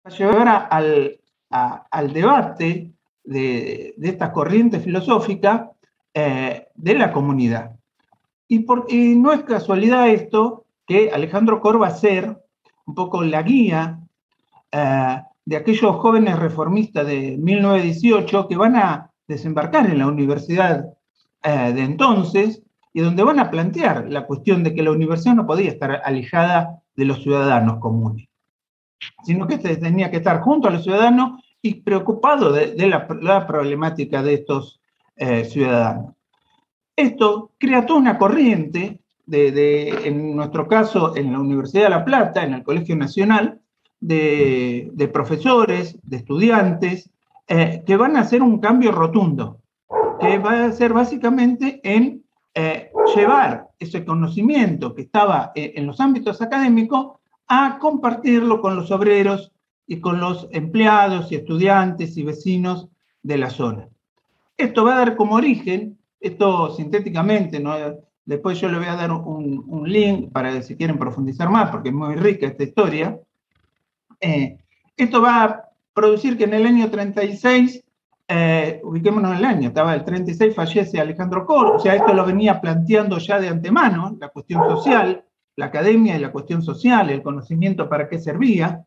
llevar al debate de esta corriente filosófica de la comunidad. Y no es casualidad esto que Alejandro Kor va a ser un poco la guía de aquellos jóvenes reformistas de 1918 que van a desembarcar en la universidad de entonces y donde van a plantear la cuestión de que la universidad no podía estar alejada de los ciudadanos comunes, sino que tenía que estar junto a los ciudadanos y preocupado de la problemática de estos ciudadanos. Esto crea toda una corriente, en nuestro caso, en la Universidad de La Plata, en el Colegio Nacional, de profesores, de estudiantes, que van a hacer un cambio rotundo, que va a ser básicamente en llevar ese conocimiento que estaba en los ámbitos académicos a compartirlo con los obreros y con los empleados y estudiantes y vecinos de la zona. Esto va a dar como origen, esto sintéticamente, ¿no? Después yo le voy a dar un link para si quieren profundizar más, porque es muy rica esta historia. Esto va a producir que en el año 36, ubiquémonos en el año, estaba el 36, fallece Alejandro Kor, o sea, esto lo venía planteando ya de antemano, la cuestión social, la academia y la cuestión social, el conocimiento para qué servía.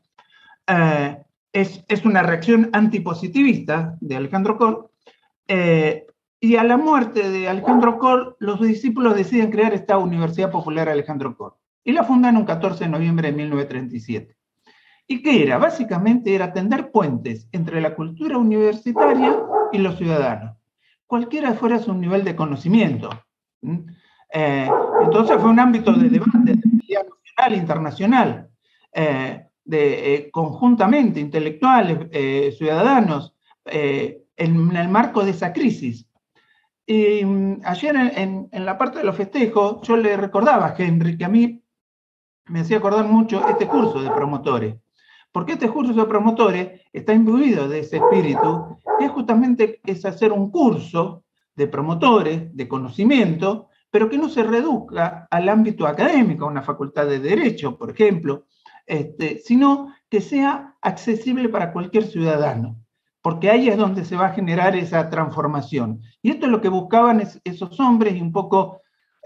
Es una reacción antipositivista de Alejandro Kor, y a la muerte de Alejandro Kor, los discípulos deciden crear esta Universidad Popular Alejandro Kor, y la fundan un 14 de noviembre de 1937. ¿Y qué era? Básicamente era tender puentes entre la cultura universitaria y los ciudadanos, cualquiera fuera su nivel de conocimiento. Entonces fue un ámbito de debate, de pelea nacional e internacional, conjuntamente, intelectuales, ciudadanos, en el marco de esa crisis. Y ayer en la parte de los festejos, yo le recordaba a Henry que a mí me hacía acordar mucho este curso de promotores, porque este curso de promotores está imbuido de ese espíritu, que justamente es hacer un curso de promotores, de conocimiento, pero que no se reduzca al ámbito académico, a una facultad de Derecho, por ejemplo, sino que sea accesible para cualquier ciudadano, porque ahí es donde se va a generar esa transformación. Y esto es lo que buscaban esos hombres, y un poco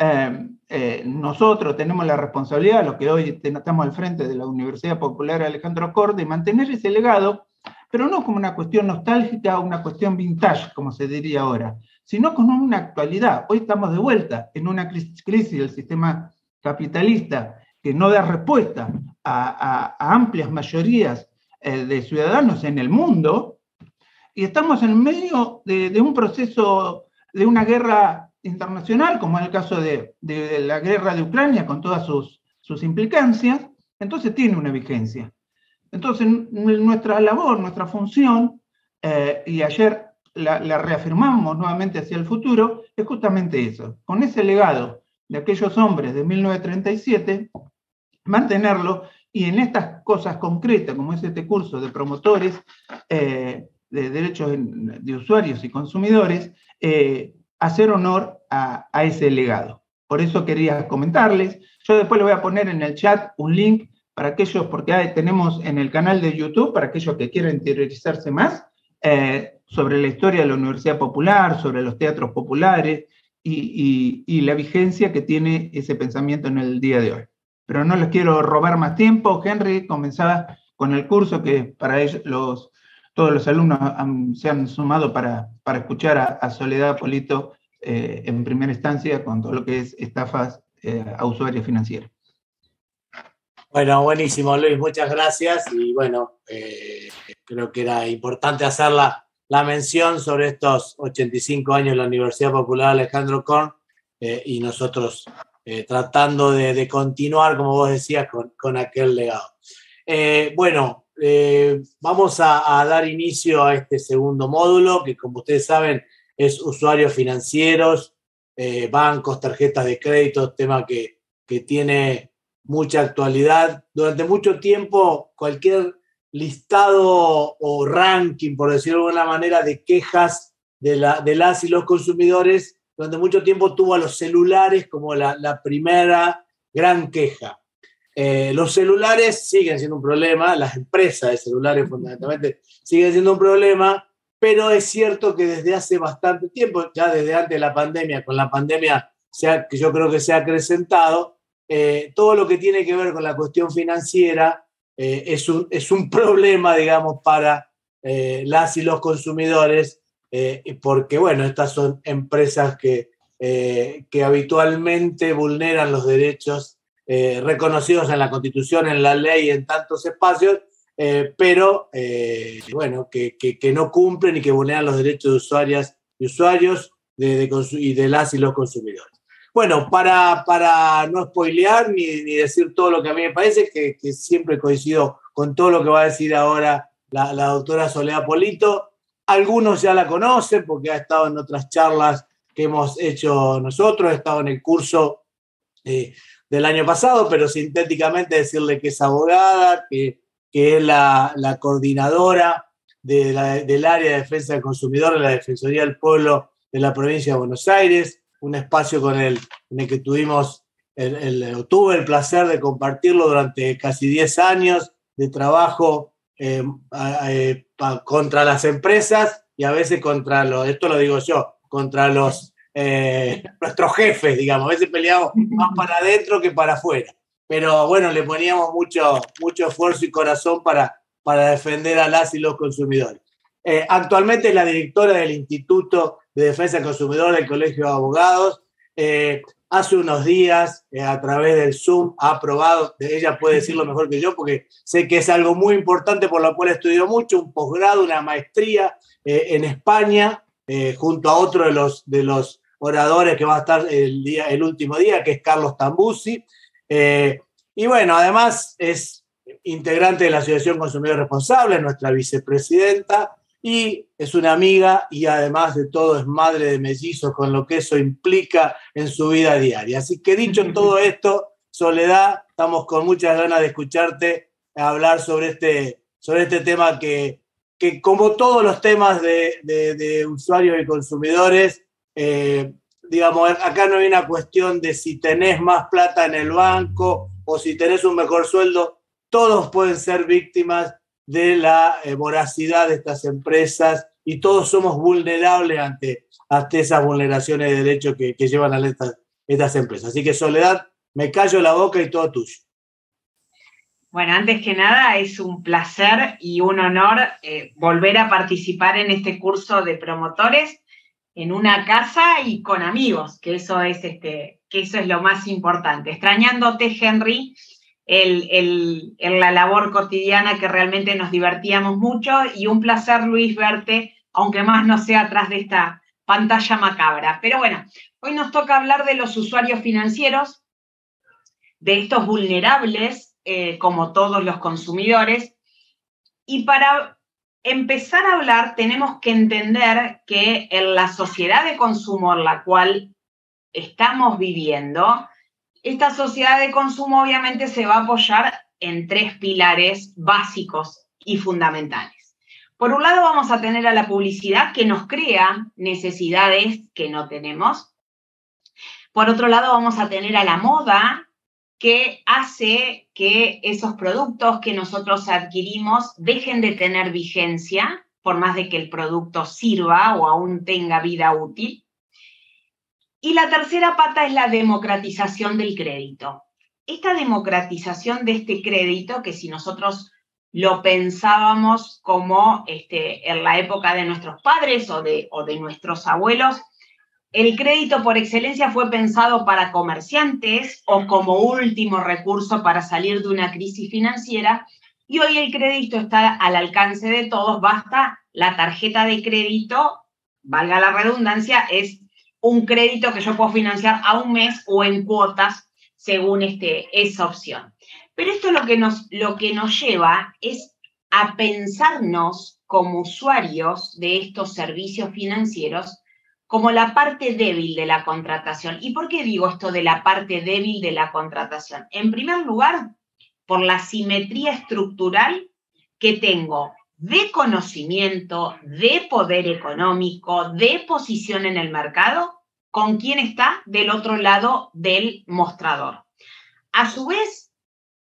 nosotros tenemos la responsabilidad, los que hoy estamos al frente de la Universidad Popular Alejandro Kor, de mantener ese legado, pero no como una cuestión nostálgica o una cuestión vintage, como se diría ahora, sino con una actualidad. Hoy estamos de vuelta en una crisis del sistema capitalista que no da respuesta a amplias mayorías de ciudadanos en el mundo, y estamos en medio de un proceso, de una guerra internacional, como es el caso de la guerra de Ucrania, con todas sus implicancias. Entonces tiene una vigencia. Entonces nuestra labor, nuestra función, y ayer la reafirmamos nuevamente hacia el futuro, es justamente eso, con ese legado de aquellos hombres de 1937, mantenerlo, y en estas cosas concretas, como es este curso de promotores de derechos de usuarios y consumidores, hacer honor a ese legado. Por eso quería comentarles. Yo después le voy a poner en el chat un link para aquellos, porque tenemos en el canal de YouTube, para aquellos que quieran interiorizarse más, sobre la historia de la Universidad Popular, sobre los teatros populares y la vigencia que tiene ese pensamiento en el día de hoy. Pero no les quiero robar más tiempo. Henry comenzaba con el curso que para ellos todos los alumnos se han sumado para escuchar a Soledad Polito en primera instancia con todo lo que es estafas a usuarios financieros. Bueno, buenísimo, Luis, muchas gracias. Y bueno, creo que era importante hacer la mención sobre estos 85 años de la Universidad Popular Alejandro Kor, y nosotros tratando de continuar, como vos decías, con aquel legado. Bueno, vamos a dar inicio a este segundo módulo, que como ustedes saben es usuarios financieros, bancos, tarjetas de crédito, tema que tiene mucha actualidad. Durante mucho tiempo, cualquier listado o ranking, por decirlo de alguna manera, de quejas de las y los consumidores, durante mucho tiempo tuvo a los celulares como la primera gran queja. Los celulares siguen siendo un problema, las empresas de celulares fundamentalmente siguen siendo un problema, pero es cierto que desde hace bastante tiempo, ya desde antes de la pandemia, con la pandemia que yo creo que se ha acrecentado, todo lo que tiene que ver con la cuestión financiera es un problema, digamos, para las y los consumidores, porque, bueno, estas son empresas que habitualmente vulneran los derechos reconocidos en la Constitución, en la ley, en tantos espacios, pero bueno, que no cumplen y que vulneran los derechos de usuarias y usuarios y de las y los consumidores. Bueno, para no spoilear ni decir todo lo que a mí me parece, que siempre coincido con todo lo que va a decir ahora la doctora Soledad Polito. Algunos ya la conocen porque ha estado en otras charlas que hemos hecho nosotros, ha estado en el curso del año pasado, pero sintéticamente decirle que es abogada, que es la coordinadora del área de defensa del consumidor de la Defensoría del Pueblo de la provincia de Buenos Aires, un espacio en el que tuve el placer de compartirlo durante casi 10 años de trabajo contra las empresas y a veces esto lo digo yo, contra nuestros jefes, digamos. A veces peleamos más para adentro que para afuera. Pero bueno, le poníamos mucho esfuerzo y corazón para defender a las y los consumidores. Actualmente es la directora del Instituto de Defensa del Consumidor del Colegio de Abogados. Hace unos días, a través del Zoom, ha aprobado, ella puede decirlo mejor que yo, porque sé que es algo muy importante por lo cual estudió mucho, un posgrado, una maestría en España, junto a otro de los oradores que va a estar el último día, que es Carlos Tambuzzi. Y bueno, además es integrante de la Asociación Consumidor Responsable, nuestra vicepresidenta, y es una amiga y además de todo es madre de mellizos, con lo que eso implica en su vida diaria. Así que dicho todo esto, Soledad, estamos con muchas ganas de escucharte hablar sobre este tema que como todos los temas de usuarios y consumidores, digamos, acá no hay una cuestión de si tenés más plata en el banco o si tenés un mejor sueldo, todos pueden ser víctimas de la voracidad de estas empresas y todos somos vulnerables ante esas vulneraciones de derechos que llevan a estas empresas. Así que, Soledad, me callo la boca y todo tuyo. Bueno, antes que nada es un placer y un honor volver a participar en este curso de promotores en una casa y con amigos, que eso es lo más importante. Extrañándote, Henry, la labor cotidiana que realmente nos divertíamos mucho, y un placer, Luis, verte, aunque más no sea atrás de esta pantalla macabra. Pero bueno, hoy nos toca hablar de los usuarios financieros, de estos vulnerables, como todos los consumidores, y para empezar a hablar tenemos que entender que en la sociedad de consumo en la cual estamos viviendo, esta sociedad de consumo obviamente se va a apoyar en 3 pilares básicos y fundamentales. Por un lado vamos a tener a la publicidad, que nos crea necesidades que no tenemos. Por otro lado vamos a tener a la moda, que hace que esos productos que nosotros adquirimos dejen de tener vigencia, por más de que el producto sirva o aún tenga vida útil. Y la tercera pata es la democratización del crédito. Esta democratización de este crédito, que si nosotros lo pensábamos como en la época de nuestros padres o de nuestros abuelos, el crédito por excelencia fue pensado para comerciantes o como último recurso para salir de una crisis financiera, y hoy el crédito está al alcance de todos. Basta la tarjeta de crédito, valga la redundancia, es un crédito que yo puedo financiar a un mes o en cuotas según esa opción. Pero esto lo que nos lleva es a pensarnos como usuarios de estos servicios financieros como la parte débil de la contratación. ¿Y por qué digo esto de la parte débil de la contratación? En primer lugar, por la simetría estructural que tengo de conocimiento, de poder económico, de posición en el mercado, con quien está del otro lado del mostrador. A su vez,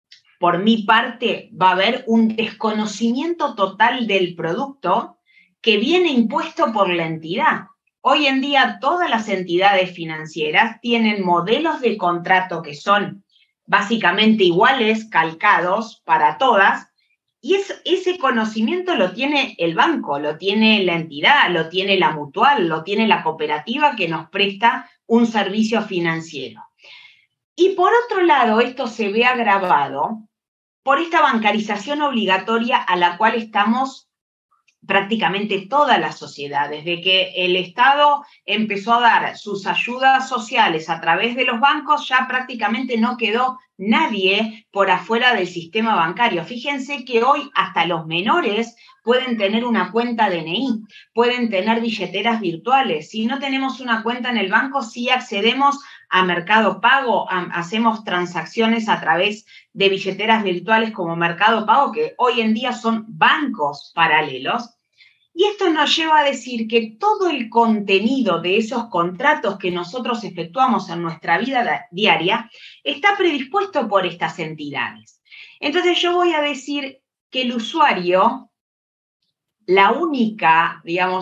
por mi parte, va a haber un desconocimiento total del producto que viene impuesto por la entidad. Hoy en día todas las entidades financieras tienen modelos de contrato que son básicamente iguales, calcados para todas, y ese conocimiento lo tiene el banco, lo tiene la entidad, lo tiene la mutual, lo tiene la cooperativa que nos presta un servicio financiero. Y por otro lado, esto se ve agravado por esta bancarización obligatoria a la cual estamos prácticamente toda la sociedad. Desde que el Estado empezó a dar sus ayudas sociales a través de los bancos, ya prácticamente no quedó nadie por afuera del sistema bancario. Fíjense que hoy hasta los menores pueden tener una cuenta DNI, pueden tener billeteras virtuales. Si no tenemos una cuenta en el banco, sí accedemos a Mercado Pago, hacemos transacciones a través de billeteras virtuales como Mercado Pago, que hoy en día son bancos paralelos. Y esto nos lleva a decir que todo el contenido de esos contratos que nosotros efectuamos en nuestra vida diaria está predispuesto por estas entidades. Entonces yo voy a decir que el usuario, la única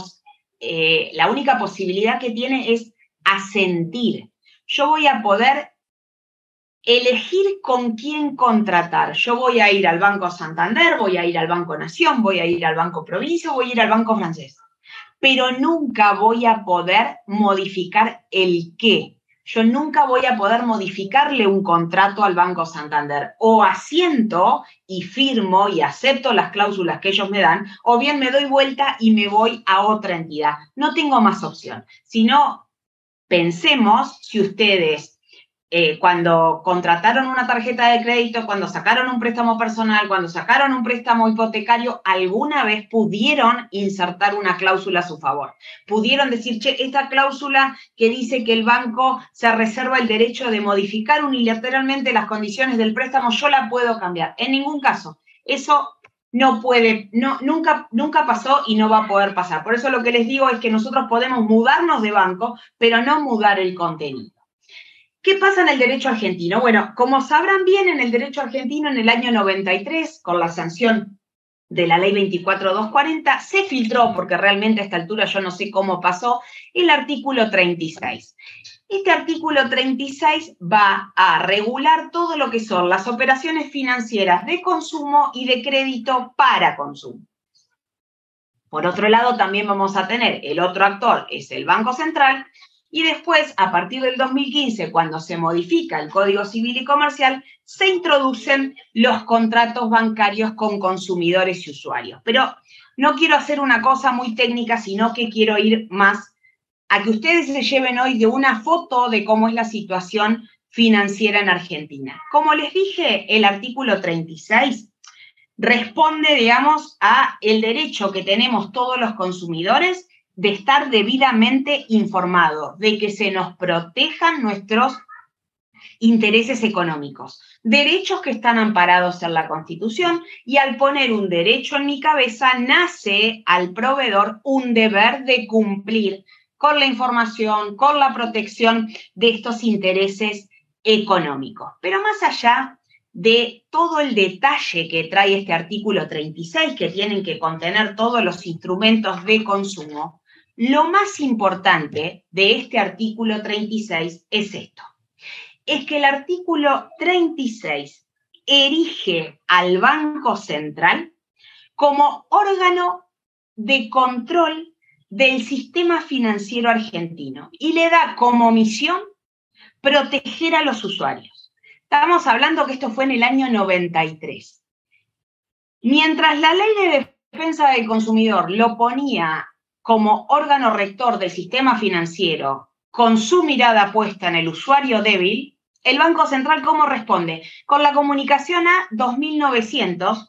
posibilidad que tiene es asentir. Yo voy a poder elegir con quién contratar. Yo voy a ir al Banco Santander, voy a ir al Banco Nación, voy a ir al Banco Provincia, voy a ir al Banco Francés. Pero nunca voy a poder modificar el qué. Yo nunca voy a poder modificarle un contrato al Banco Santander. O asiento y firmo y acepto las cláusulas que ellos me dan, o bien me doy vuelta y me voy a otra entidad. No tengo más opción. Si no, pensemos si ustedes cuando contrataron una tarjeta de crédito, cuando sacaron un préstamo personal, cuando sacaron un préstamo hipotecario, alguna vez pudieron insertar una cláusula a su favor. Pudieron decir, che, esta cláusula que dice que el banco se reserva el derecho de modificar unilateralmente las condiciones del préstamo, yo la puedo cambiar. En ningún caso. Eso no puede, nunca pasó y no va a poder pasar. Por eso lo que les digo es que nosotros podemos mudarnos de banco, pero no mudar el contenido. ¿Qué pasa en el derecho argentino? Bueno, como sabrán bien, en el derecho argentino en el año 93, con la sanción de la ley 24240, se filtró, porque realmente a esta altura yo no sé cómo pasó, el artículo 36. Este artículo 36 va a regular todo lo que son las operaciones financieras de consumo y de crédito para consumo. Por otro lado, también vamos a tener el otro actor, es el Banco Central. Y después, a partir del 2015, cuando se modifica el Código Civil y Comercial, se introducen los contratos bancarios con consumidores y usuarios. Pero no quiero hacer una cosa muy técnica, sino que quiero ir más a que ustedes se lleven hoy de una foto de cómo es la situación financiera en Argentina. Como les dije, el artículo 36 responde, digamos, a el derecho que tenemos todos los consumidores de estar debidamente informados, de que se nos protejan nuestros intereses económicos, derechos que están amparados en la Constitución, y al poner un derecho en mi cabeza nace al proveedor un deber de cumplir con la información, con la protección de estos intereses económicos. Pero más allá de todo el detalle que trae este artículo 36, que tienen que contener todos los instrumentos de consumo, lo más importante de este artículo 36 es esto. Es que el artículo 36 erige al Banco Central como órgano de control del sistema financiero argentino y le da como misión proteger a los usuarios. Estamos hablando que esto fue en el año 93. Mientras la Ley de Defensa del Consumidor lo ponía como órgano rector del sistema financiero, con su mirada puesta en el usuario débil, el Banco Central, ¿cómo responde? Con la comunicación A2900,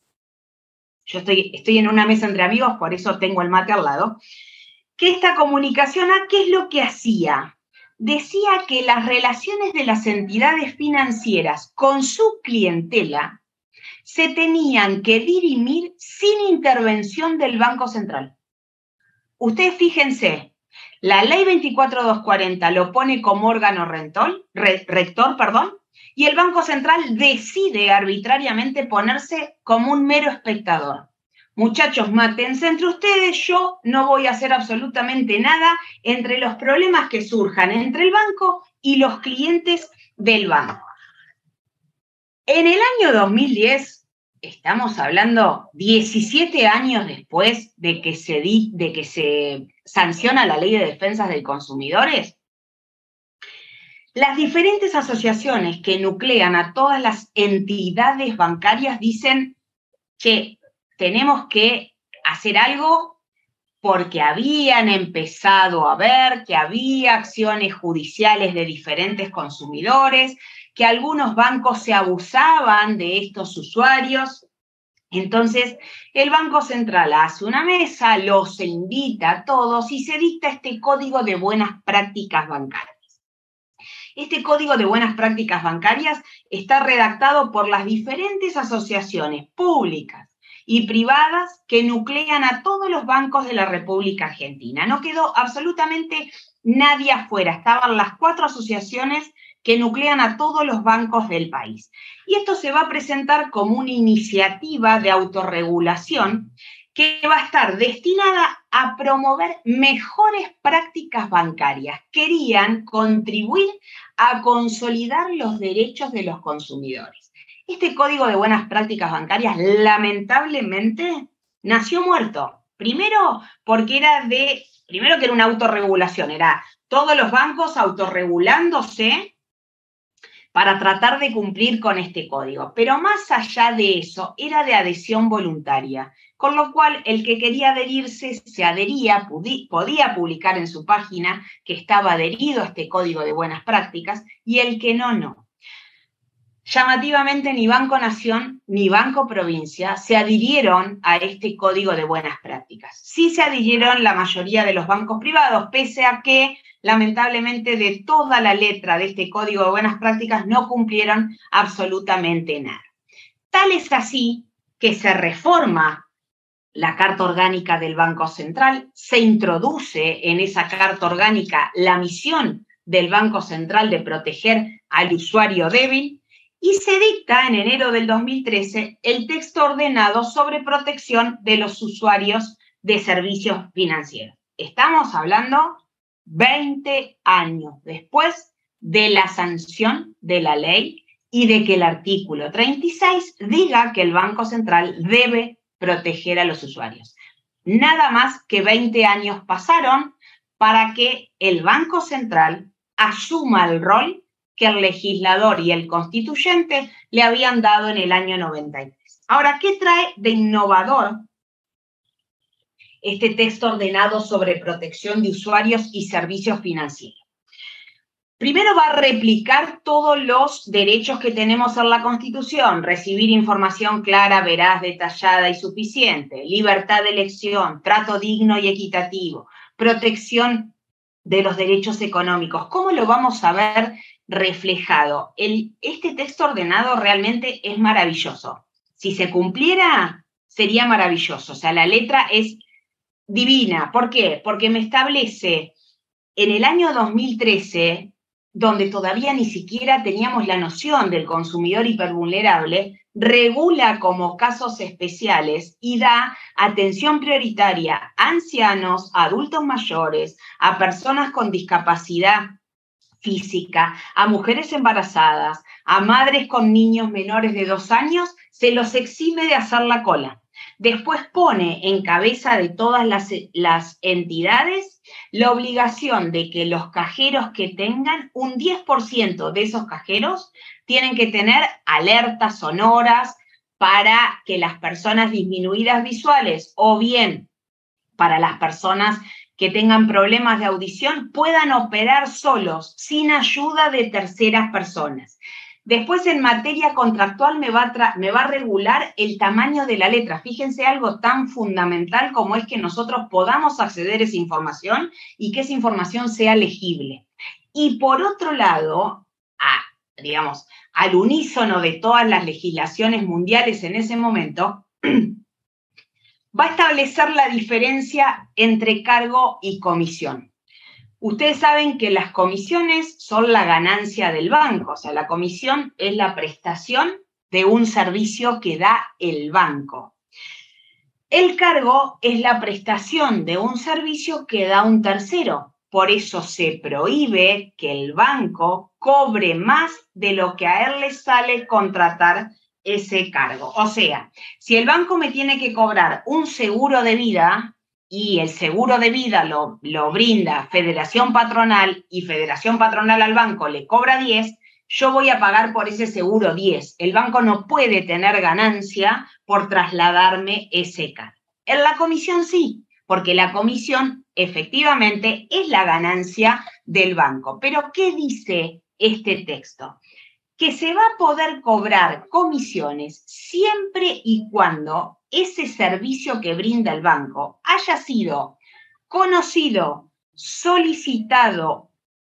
yo estoy en una mesa entre amigos, por eso tengo el mate al lado, que esta comunicación A, ¿qué es lo que hacía? Decía que las relaciones de las entidades financieras con su clientela se tenían que dirimir sin intervención del Banco Central. Ustedes fíjense, la ley 24240 lo pone como órgano rector, y el Banco Central decide arbitrariamente ponerse como un mero espectador. Muchachos, mátense entre ustedes, yo no voy a hacer absolutamente nada entre los problemas que surjan entre el banco y los clientes del banco. En el año 2010, estamos hablando 17 años después de que se sanciona la Ley de Defensa del Consumidores, las diferentes asociaciones que nuclean a todas las entidades bancarias dicen, che, tenemos que hacer algo porque habían empezado a ver que había acciones judiciales de diferentes consumidores, que algunos bancos se abusaban de estos usuarios. Entonces, el Banco Central hace una mesa, los invita a todos y se dicta este Código de Buenas Prácticas Bancarias. Este Código de Buenas Prácticas Bancarias está redactado por las diferentes asociaciones públicas y privadas que nuclean a todos los bancos de la República Argentina. No quedó absolutamente nadie afuera, estaban las 4 asociaciones que nuclean a todos los bancos del país. Y esto se va a presentar como una iniciativa de autorregulación que va a estar destinada a promover mejores prácticas bancarias. Querían contribuir a consolidar los derechos de los consumidores. Este Código de Buenas Prácticas Bancarias, lamentablemente, nació muerto. Primero, que era una autorregulación, era todos los bancos autorregulándose para tratar de cumplir con este código. Pero más allá de eso, era de adhesión voluntaria, con lo cual el que quería adherirse se adhería, podía publicar en su página que estaba adherido a este Código de Buenas Prácticas, y el que no. Llamativamente, ni Banco Nación ni Banco Provincia se adhirieron a este Código de Buenas Prácticas. Sí se adhirieron la mayoría de los bancos privados, pese a que, lamentablemente, de toda la letra de este Código de Buenas Prácticas no cumplieron absolutamente nada. Tal es así que se reforma la Carta Orgánica del Banco Central, se introduce en esa Carta Orgánica la misión del Banco Central de proteger al usuario débil, y se dicta en enero del 2013 el texto ordenado sobre protección de los usuarios de servicios financieros. Estamos hablando 20 años después de la sanción de la ley y de que el artículo 36 diga que el Banco Central debe proteger a los usuarios. Nada más que 20 años pasaron para que el Banco Central asuma el rol que el legislador y el constituyente le habían dado en el año 93. Ahora, ¿qué trae de innovador este texto ordenado sobre protección de usuarios y servicios financieros? Primero, va a replicar todos los derechos que tenemos en la Constitución: recibir información clara, veraz, detallada y suficiente, libertad de elección, trato digno y equitativo, protección de los derechos económicos. ¿Cómo lo vamos a ver reflejado? Este texto ordenado realmente es maravilloso. Si se cumpliera, sería maravilloso. O sea, la letra es divina. ¿Por qué? Porque me establece en el año 2013, donde todavía ni siquiera teníamos la noción del consumidor hipervulnerable, regula como casos especiales y da atención prioritaria a ancianos, a adultos mayores, a personas con discapacidad física, a mujeres embarazadas, a madres con niños menores de 2 años, se los exime de hacer la cola. Después pone en cabeza de todas las entidades la obligación de que los cajeros que tengan, un 10% de esos cajeros tienen que tener alertas sonoras para que las personas disminuidas visuales o bien para las personas que tengan problemas de audición puedan operar solos, sin ayuda de terceras personas. Después, en materia contractual, me va a regular el tamaño de la letra. Fíjense algo tan fundamental como es que nosotros podamos acceder a esa información y que esa información sea legible. Y por otro lado, al unísono de todas las legislaciones mundiales en ese momento, va a establecer la diferencia entre cargo y comisión. Ustedes saben que las comisiones son la ganancia del banco, o sea, la comisión es la prestación de un servicio que da el banco. El cargo es la prestación de un servicio que da un tercero. Por eso se prohíbe que el banco cobre más de lo que a él le sale contratar ese cargo. O sea, si el banco me tiene que cobrar un seguro de vida y el seguro de vida lo brinda Federación Patronal y Federación Patronal al banco le cobra 10, yo voy a pagar por ese seguro 10. El banco no puede tener ganancia por trasladarme ese cargo. En la comisión sí, porque la comisión efectivamente es la ganancia del banco. Pero ¿qué dice este texto? Que se va a poder cobrar comisiones siempre y cuando ese servicio que brinda el banco haya sido conocido, solicitado,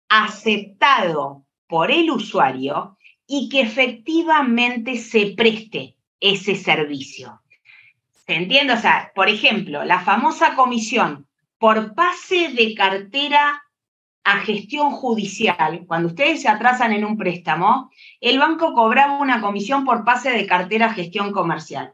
aceptado por el usuario y que efectivamente se preste ese servicio. ¿Se entiende? O sea, por ejemplo, la famosa comisión por pase de cartera a gestión judicial, cuando ustedes se atrasan en un préstamo, el banco cobraba una comisión por pase de cartera a gestión comercial.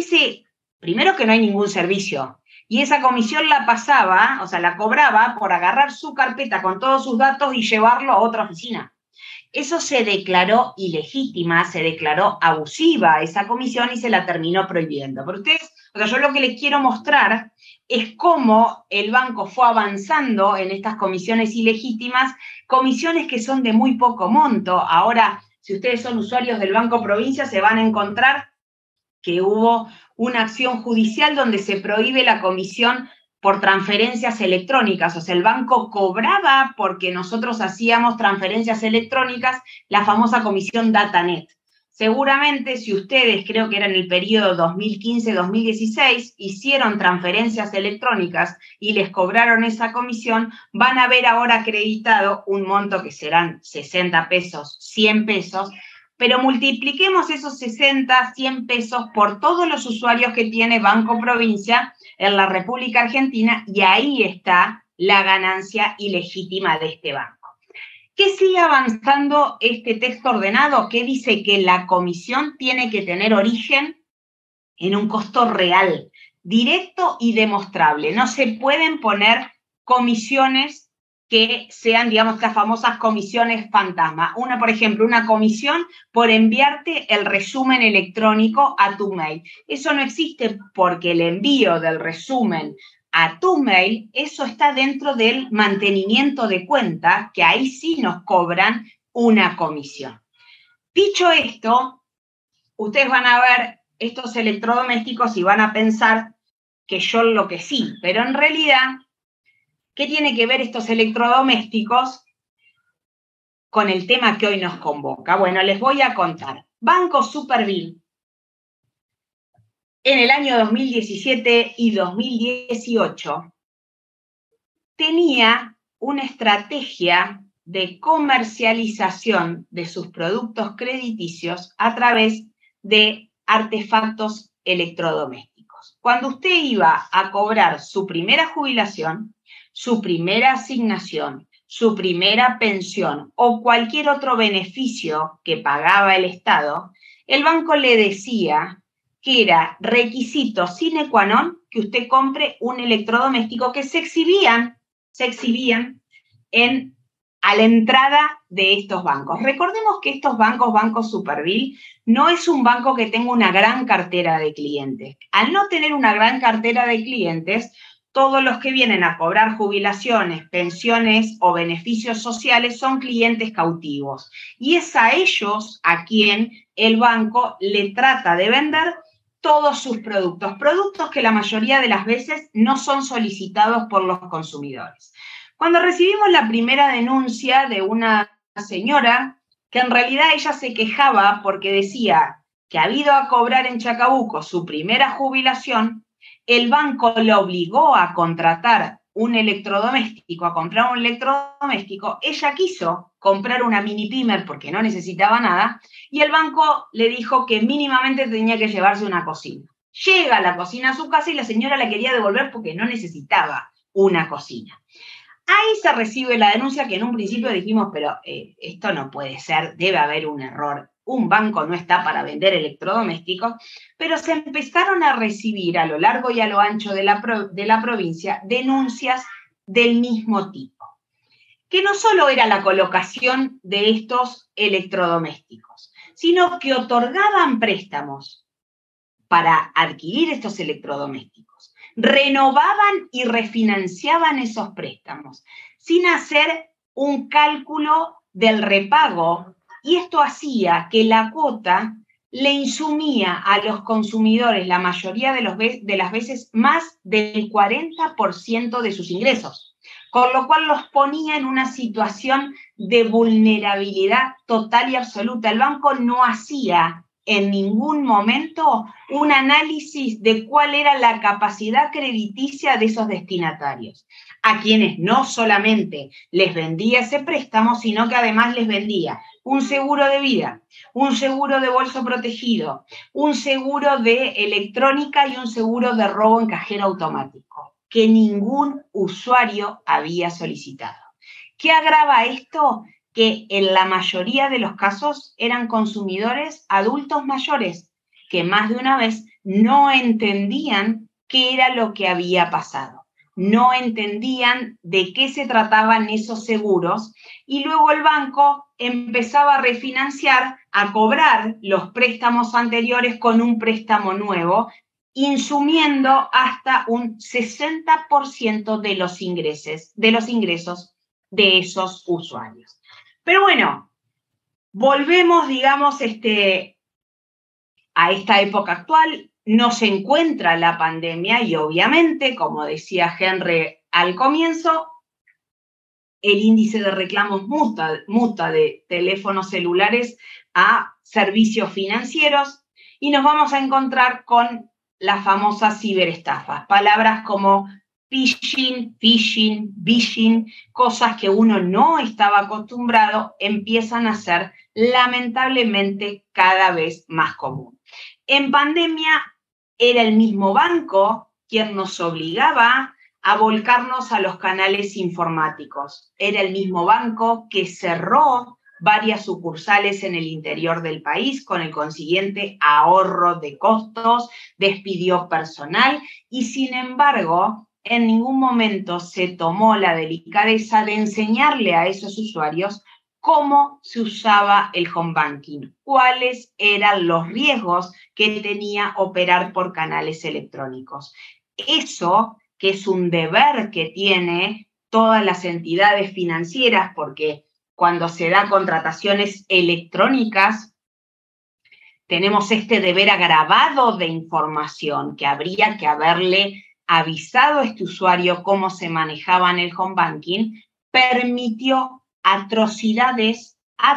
Primero que no hay ningún servicio, y esa comisión la pasaba, o sea, la cobraba por agarrar su carpeta con todos sus datos y llevarlo a otra oficina. Eso se declaró ilegítima, se declaró abusiva esa comisión y se la terminó prohibiendo. Pero ustedes, o sea, yo lo que les quiero mostrar es cómo el banco fue avanzando en estas comisiones ilegítimas, comisiones que son de muy poco monto. Ahora, si ustedes son usuarios del Banco Provincia, se van a encontrar que hubo una acción judicial donde se prohíbe la comisión por transferencias electrónicas, o sea, el banco cobraba porque nosotros hacíamos transferencias electrónicas, la famosa comisión DataNet. Seguramente si ustedes, creo que era en el periodo 2015-2016, hicieron transferencias electrónicas y les cobraron esa comisión, van a ver ahora acreditado un monto que serán 60 pesos, 100 pesos, pero multipliquemos esos 60, 100 pesos por todos los usuarios que tiene Banco Provincia en la República Argentina y ahí está la ganancia ilegítima de este banco. ¿Qué sigue avanzando este texto ordenado? Que dice que la comisión tiene que tener origen en un costo real, directo y demostrable. No se pueden poner comisiones que sean, digamos, estas famosas comisiones fantasma. Por ejemplo, una comisión por enviarte el resumen electrónico a tu mail. Eso no existe porque el envío del resumen a tu mail, eso está dentro del mantenimiento de cuenta, que ahí sí nos cobran una comisión. Dicho esto, ustedes van a ver estos electrodomésticos y van a pensar que yo enloquecí, pero en realidad, ¿qué tiene que ver estos electrodomésticos con el tema que hoy nos convoca? Bueno, les voy a contar. Banco Superville, en el año 2017 y 2018, tenía una estrategia de comercialización de sus productos crediticios a través de artefactos electrodomésticos. Cuando usted iba a cobrar su primera jubilación, su primera asignación, su primera pensión o cualquier otro beneficio que pagaba el Estado, el banco le decía que era requisito sine qua non que usted compre un electrodoméstico que se exhibían a la entrada de estos bancos. Recordemos que estos bancos, Banco Superville, no es un banco que tenga una gran cartera de clientes. Al no tener una gran cartera de clientes, todos los que vienen a cobrar jubilaciones, pensiones o beneficios sociales son clientes cautivos. Y es a ellos a quien el banco le trata de vender todos sus productos, productos que la mayoría de las veces no son solicitados por los consumidores. Cuando recibimos la primera denuncia de una señora que en realidad ella se quejaba porque decía que ha ido a cobrar en Chacabuco su primera jubilación, el banco le obligó a contratar un electrodoméstico, a comprar un electrodoméstico, ella quiso comprar una mini primer porque no necesitaba nada, y el banco le dijo que mínimamente tenía que llevarse una cocina. Llega la cocina a su casa y la señora la quería devolver porque no necesitaba una cocina. Ahí se recibe la denuncia que en un principio dijimos, pero esto no puede ser, debe haber un error. Un banco no está para vender electrodomésticos, pero se empezaron a recibir a lo largo y a lo ancho de la provincia denuncias del mismo tipo, que no solo era la colocación de estos electrodomésticos, sino que otorgaban préstamos para adquirir estos electrodomésticos, renovaban y refinanciaban esos préstamos, sin hacer un cálculo del repago, y esto hacía que la cuota le insumía a los consumidores la mayoría de las veces más del 40% de sus ingresos, con lo cual los ponía en una situación de vulnerabilidad total y absoluta. El banco no hacía en ningún momento un análisis de cuál era la capacidad crediticia de esos destinatarios, a quienes no solamente les vendía ese préstamo, sino que además les vendía un seguro de vida, un seguro de bolso protegido, un seguro de electrónica y un seguro de robo en cajero automático, que ningún usuario había solicitado. ¿Qué agrava esto? Que en la mayoría de los casos eran consumidores adultos mayores que más de una vez no entendían qué era lo que había pasado, no entendían de qué se trataban esos seguros, y luego el banco empezaba a refinanciar, a cobrar los préstamos anteriores con un préstamo nuevo, insumiendo hasta un 60% de los ingresos de esos usuarios. Pero bueno, volvemos, digamos, a esta época actual. No se encuentra la pandemia y obviamente, como decía Henry al comienzo, el índice de reclamos muta de teléfonos celulares a servicios financieros, y nos vamos a encontrar con las famosas ciberestafas, palabras como phishing, vishing, cosas que uno no estaba acostumbrado, empiezan a ser lamentablemente cada vez más común. En pandemia era el mismo banco quien nos obligaba a volcarnos a los canales informáticos. Era el mismo banco que cerró varias sucursales en el interior del país con el consiguiente ahorro de costos, despidió personal y, sin embargo, en ningún momento se tomó la delicadeza de enseñarle a esos usuarios cómo se usaba el home banking, cuáles eran los riesgos que tenía operar por canales electrónicos. Eso, que es un deber que tiene todas las entidades financieras, porque cuando se da contrataciones electrónicas, tenemos este deber agravado de información que habría que haberle avisado a este usuario cómo se manejaba en el home banking, permitió atrocidades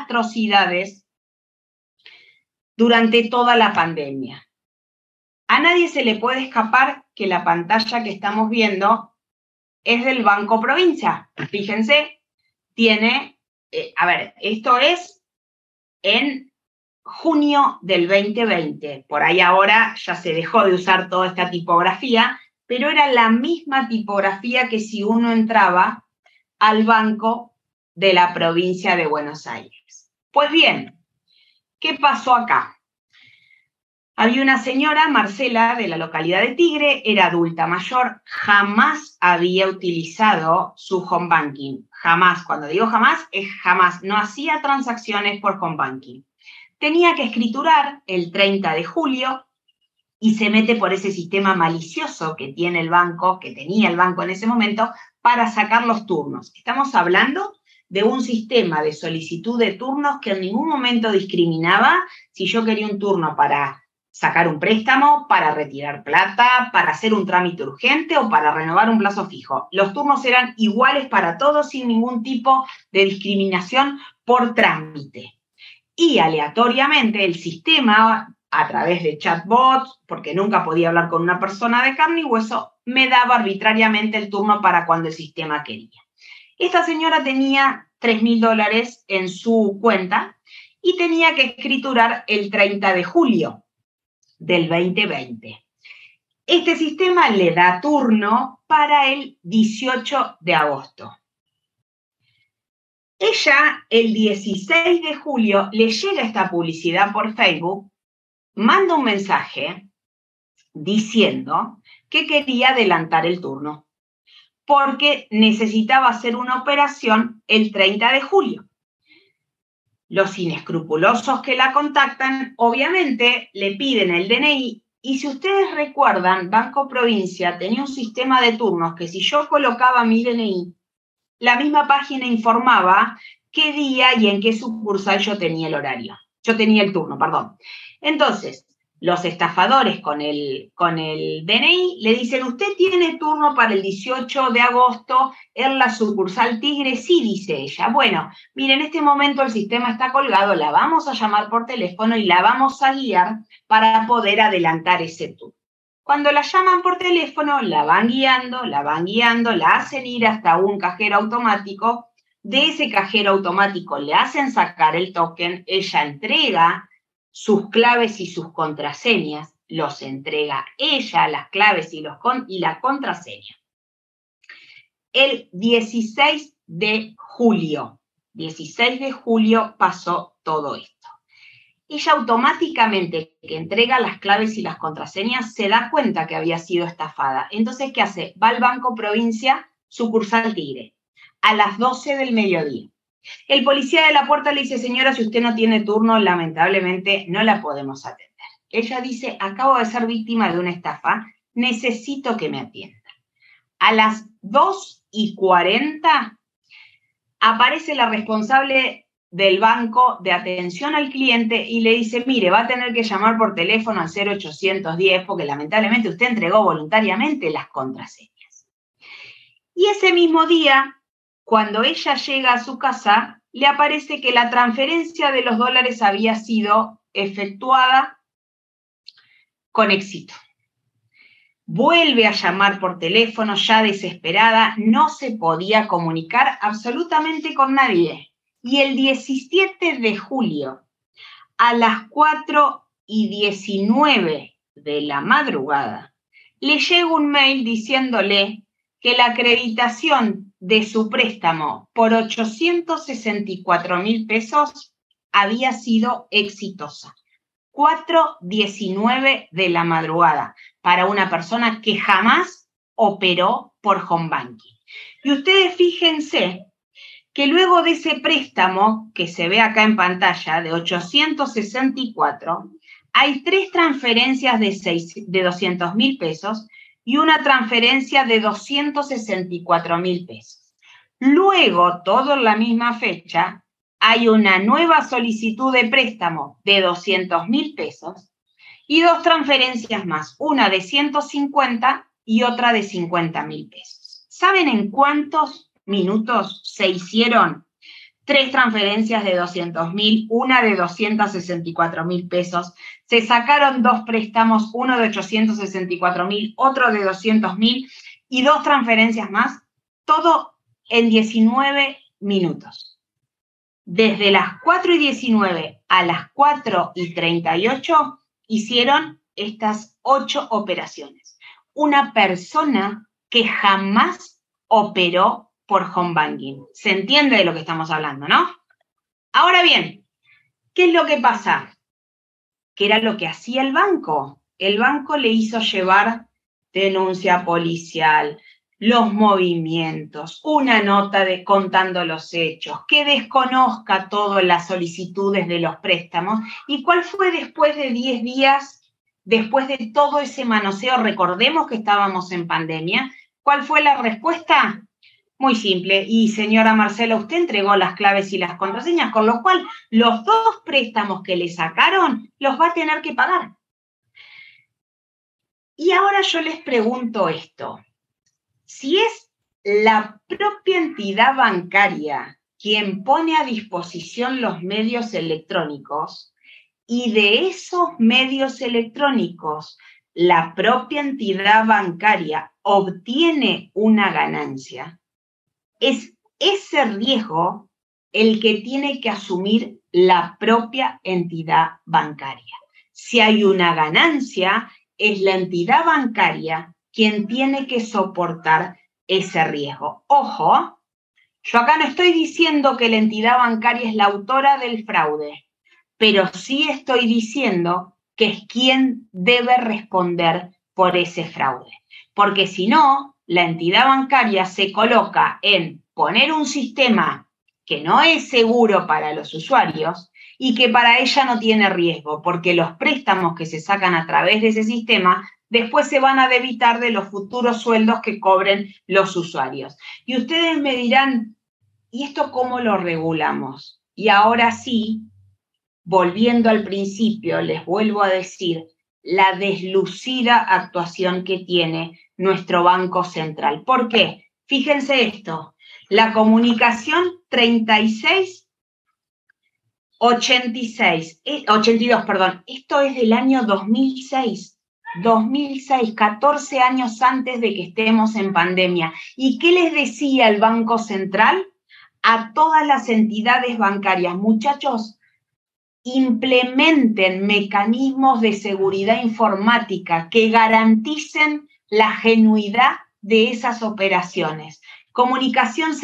durante toda la pandemia. A nadie se le puede escapar que la pantalla que estamos viendo es del Banco Provincia. Fíjense, tiene, esto es en junio del 2020. Por ahí ahora ya se dejó de usar toda esta tipografía, pero era la misma tipografía que si uno entraba al Banco de la Provincia de Buenos Aires. Pues bien, ¿qué pasó acá? Había una señora, Marcela, de la localidad de Tigre, era adulta mayor, jamás había utilizado su home banking. Jamás, cuando digo jamás, es jamás. No hacía transacciones por home banking. Tenía que escriturar el 30 de julio y se mete por ese sistema malicioso que tiene el banco, que tenía el banco en ese momento, para sacar los turnos. Estamos hablando de un sistema de solicitud de turnos que en ningún momento discriminaba si yo quería un turno para sacar un préstamo, para retirar plata, para hacer un trámite urgente o para renovar un plazo fijo. Los turnos eran iguales para todos sin ningún tipo de discriminación por trámite. Y aleatoriamente el sistema, a través de chatbots, porque nunca podía hablar con una persona de carne y hueso, me daba arbitrariamente el turno para cuando el sistema quería. Esta señora tenía $3.000 en su cuenta y tenía que escriturar el 30 de julio del 2020. Este sistema le da turno para el 18 de agosto. Ella, el 16 de julio, le llega esta publicidad por Facebook, manda un mensaje diciendo que quería adelantar el turno, porque necesitaba hacer una operación el 30 de julio. Los inescrupulosos que la contactan, obviamente, le piden el DNI, y si ustedes recuerdan, Banco Provincia tenía un sistema de turnos que si yo colocaba mi DNI, la misma página informaba qué día y en qué sucursal yo tenía el horario. Yo tenía el turno, perdón. Entonces, los estafadores con el DNI le dicen, ¿usted tiene turno para el 18 de agosto en la sucursal Tigre? Sí, dice ella. Bueno, mire, en este momento el sistema está colgado, la vamos a llamar por teléfono y la vamos a guiar para poder adelantar ese turno. Cuando la llaman por teléfono, la van guiando, la hacen ir hasta un cajero automático. De ese cajero automático le hacen sacar el token, ella entrega sus claves y sus contraseñas, los entrega ella, las claves y la contraseña. El 16 de julio pasó todo esto. Ella automáticamente que entrega las claves y las contraseñas se da cuenta que había sido estafada. Entonces, ¿qué hace? Va al Banco Provincia, sucursal Tigre, a las 12 del mediodía. El policía de la puerta le dice, señora, si usted no tiene turno, lamentablemente no la podemos atender. Ella dice, acabo de ser víctima de una estafa, necesito que me atienda. A las 2:40 aparece la responsable del banco de atención al cliente y le dice, mire, va a tener que llamar por teléfono al 0810 porque lamentablemente usted entregó voluntariamente las contraseñas. Y ese mismo día, cuando ella llega a su casa, le aparece que la transferencia de los dólares había sido efectuada con éxito. Vuelve a llamar por teléfono ya desesperada, no se podía comunicar absolutamente con nadie. Y el 17 de julio, a las 4:19 de la madrugada, le llega un mail diciéndole que la acreditación de su préstamo por 864.000 pesos había sido exitosa. 4:19 de la madrugada, para una persona que jamás operó por home banking. Y ustedes fíjense que luego de ese préstamo, que se ve acá en pantalla, de 864, hay 3 transferencias de 200.000 pesos y una transferencia de 264.000 pesos. Luego, todo en la misma fecha, hay una nueva solicitud de préstamo de 200.000 pesos y 2 transferencias más, una de 150 y otra de 50.000 pesos. ¿Saben en cuántos minutos se hicieron 3 transferencias de 200.000, una de 264.000 pesos? Se sacaron 2 préstamos, uno de 864.000, otro de 200.000 y 2 transferencias más, todo en 19 minutos. Desde las 4:19 a las 4:38 hicieron estas 8 operaciones. Una persona que jamás operó por home banking. ¿Se entiende de lo que estamos hablando, no? Ahora bien, ¿qué es lo que pasa? ¿Qué era lo que hacía el banco? El banco le hizo llevar denuncia policial, los movimientos, una nota contando los hechos, que desconozca todas las solicitudes de los préstamos. ¿Y cuál fue después de 10 días, después de todo ese manoseo? Recordemos que estábamos en pandemia. ¿Cuál fue la respuesta? Muy simple. Y señora Marcela, usted entregó las claves y las contraseñas, con lo cual los 2 préstamos que le sacaron los va a tener que pagar. Y ahora yo les pregunto esto. Si es la propia entidad bancaria quien pone a disposición los medios electrónicos y de esos medios electrónicos la propia entidad bancaria obtiene una ganancia, es ese riesgo el que tiene que asumir la propia entidad bancaria. Si hay una ganancia, es la entidad bancaria quien tiene que soportar ese riesgo. Ojo, Yo acá no estoy diciendo que la entidad bancaria es la autora del fraude, pero sí estoy diciendo que es quien debe responder por ese fraude. Porque si no, la entidad bancaria se coloca en poner un sistema que no es seguro para los usuarios y que para ella no tiene riesgo, porque los préstamos que se sacan a través de ese sistema después se van a debitar de los futuros sueldos que cobren los usuarios. Y ustedes me dirán, ¿y esto cómo lo regulamos? Y ahora sí, volviendo al principio, les vuelvo a decir la deslucida actuación que tiene nuestro Banco Central. ¿Por qué? Fíjense esto, la comunicación 82, perdón, esto es del año 2006, 14 años antes de que estemos en pandemia. ¿Y qué les decía el Banco Central? A todas las entidades bancarias, muchachos, implementen mecanismos de seguridad informática que garanticen la genuidad de esas operaciones. Comunicación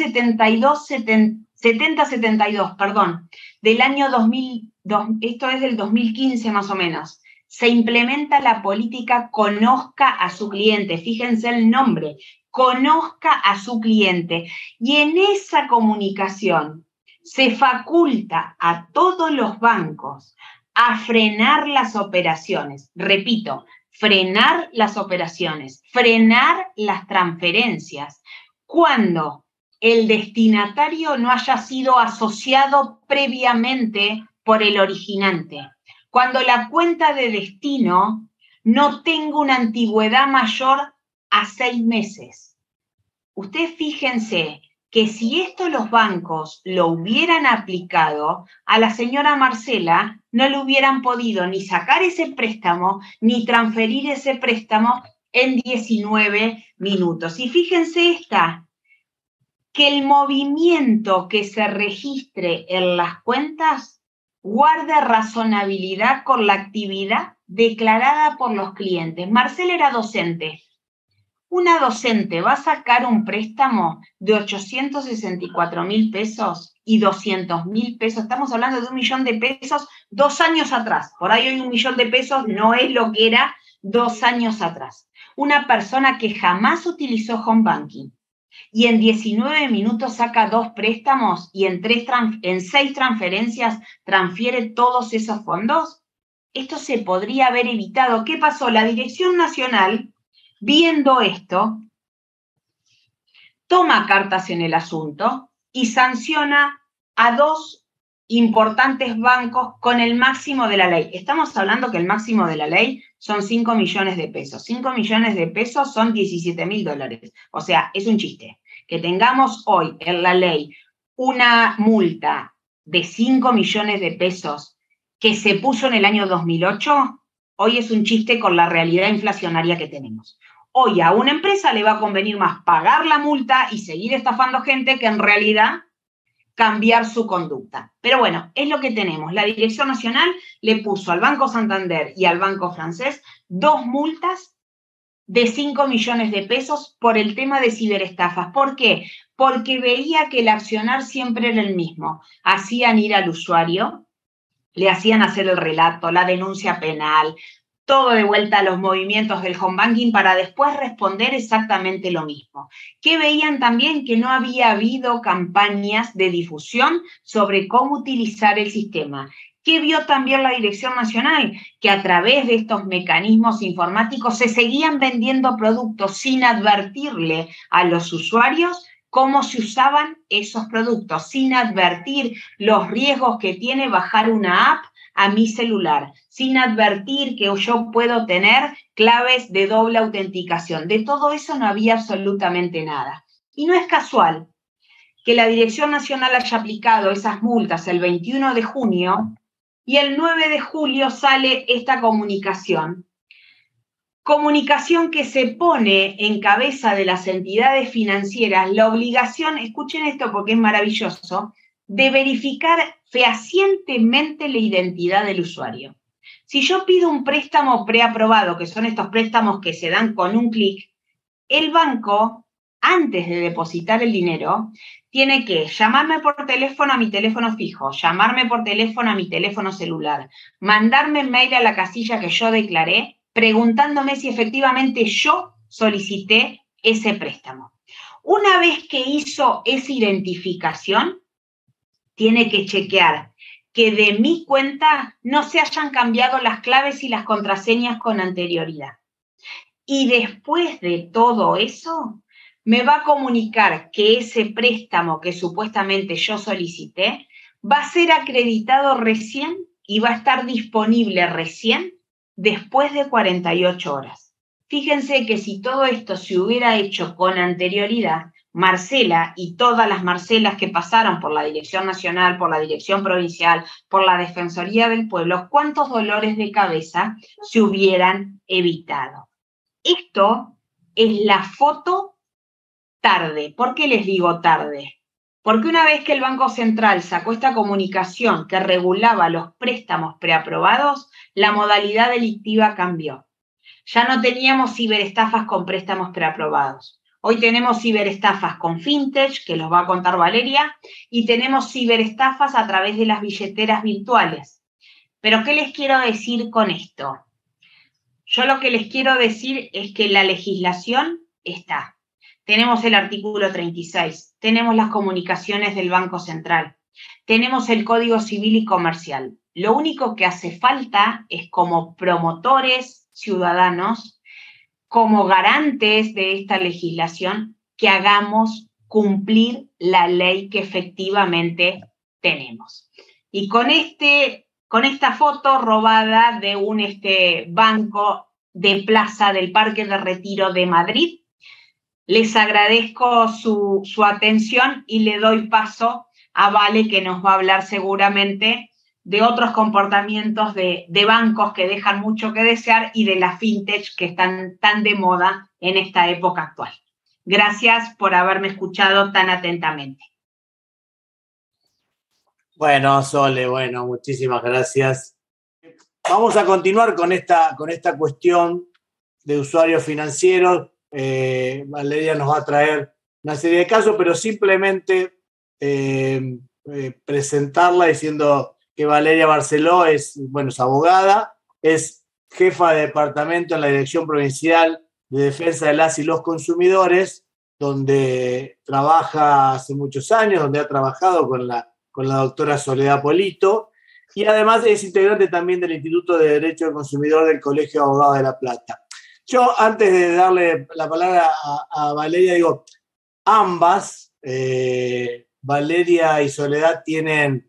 7072, perdón, del año 2000, esto es del 2015 más o menos. Se implementa la política conozca a su cliente, fíjense el nombre, conozca a su cliente. Y en esa comunicación se faculta a todos los bancos a frenar las operaciones. Repito, frenar las operaciones, frenar las transferencias, cuando el destinatario no haya sido asociado previamente por el originante, cuando la cuenta de destino no tenga una antigüedad mayor a 6 meses. Ustedes fíjense que si esto los bancos lo hubieran aplicado, a la señora Marcela no le hubieran podido ni sacar ese préstamo, ni transferir ese préstamo en 19 minutos. Y fíjense esta, que el movimiento que se registre en las cuentas guarde razonabilidad con la actividad declarada por los clientes. Marcela era docente. Una docente va a sacar un préstamo de 864.000 pesos y 200.000 pesos. Estamos hablando de 1 millón de pesos 2 años atrás. Por ahí hoy 1 millón de pesos no es lo que era 2 años atrás. Una persona que jamás utilizó home banking y en 19 minutos saca 2 préstamos y en 6 transferencias transfiere todos esos fondos. Esto se podría haber evitado. ¿Qué pasó? La Dirección Nacional, viendo esto, toma cartas en el asunto y sanciona a 2 importantes bancos con el máximo de la ley. Estamos hablando que el máximo de la ley son 5 millones de pesos. 5 millones de pesos son $17.000. O sea, es un chiste. Que tengamos hoy en la ley una multa de 5 millones de pesos que se puso en el año 2008, hoy es un chiste con la realidad inflacionaria que tenemos. Hoy a una empresa le va a convenir más pagar la multa y seguir estafando gente que en realidad cambiar su conducta. Pero bueno, es lo que tenemos. La Dirección Nacional le puso al Banco Santander y al Banco Francés 2 multas de 5 millones de pesos por el tema de ciberestafas. ¿Por qué? Porque veía que el accionar siempre era el mismo. Hacían ir al usuario, le hacían hacer el relato, la denuncia penal, todo de vuelta a los movimientos del home banking para después responder exactamente lo mismo. Que veían también que no había habido campañas de difusión sobre cómo utilizar el sistema. ¿Qué vio también la Dirección Nacional? Que a través de estos mecanismos informáticos se seguían vendiendo productos sin advertirle a los usuarios cómo se usaban esos productos, sin advertir los riesgos que tiene bajar una app a mi celular, sin advertir que yo puedo tener claves de doble autenticación. De todo eso no había absolutamente nada. Y no es casual que la Dirección Nacional haya aplicado esas multas el 21 de junio y el 9 de julio sale esta comunicación. Comunicación que se pone en cabeza de las entidades financieras la obligación, escuchen esto porque es maravilloso, de verificar fehacientemente la identidad del usuario. Si yo pido un préstamo preaprobado, que son estos préstamos que se dan con un clic, el banco antes de depositar el dinero, tiene que llamarme por teléfono a mi teléfono fijo, llamarme por teléfono a mi teléfono celular, mandarme mail a la casilla que yo declaré, preguntándome si efectivamente yo solicité ese préstamo. Una vez que hizo esa identificación, tiene que chequear que de mi cuenta no se hayan cambiado las claves y las contraseñas con anterioridad. Y después de todo eso, me va a comunicar que ese préstamo que supuestamente yo solicité va a ser acreditado recién y va a estar disponible recién después de 48 horas. Fíjense que si todo esto se hubiera hecho con anterioridad, Marcela y todas las Marcelas que pasaron por la Dirección Nacional, por la Dirección Provincial, por la Defensoría del Pueblo, ¿cuántos dolores de cabeza se hubieran evitado? Esto es la foto tarde. ¿Por qué les digo tarde? Porque una vez que el Banco Central sacó esta comunicación que regulaba los préstamos preaprobados, la modalidad delictiva cambió. Ya no teníamos ciberestafas con préstamos preaprobados. Hoy tenemos ciberestafas con fintech, que los va a contar Valeria, y tenemos ciberestafas a través de las billeteras virtuales. Pero ¿qué les quiero decir con esto? Yo lo que les quiero decir es que la legislación está. Tenemos el artículo 36, tenemos las comunicaciones del Banco Central, tenemos el Código Civil y Comercial. Lo único que hace falta es, como promotores ciudadanos, como garantes de esta legislación, que hagamos cumplir la ley que efectivamente tenemos. Y con esta foto robada de un banco de plaza del Parque de Retiro de Madrid, les agradezco su atención y le doy paso a Vale, que nos va a hablar seguramente de otros comportamientos de bancos que dejan mucho que desear y de las fintech que están tan de moda en esta época actual. Gracias por haberme escuchado tan atentamente. Bueno, Sole, muchísimas gracias. Vamos a continuar con esta cuestión de usuarios financieros. Valeria nos va a traer una serie de casos, pero simplemente presentarla diciendo que Valeria Barceló es abogada, es jefa de departamento en la Dirección Provincial de Defensa de las y los Consumidores, donde trabaja hace muchos años, donde ha trabajado con la doctora Soledad Polito, y además es integrante también del Instituto de Derecho del Consumidor del Colegio de Abogados de La Plata. Yo, antes de darle la palabra a Valeria, digo, ambas, Valeria y Soledad, tienen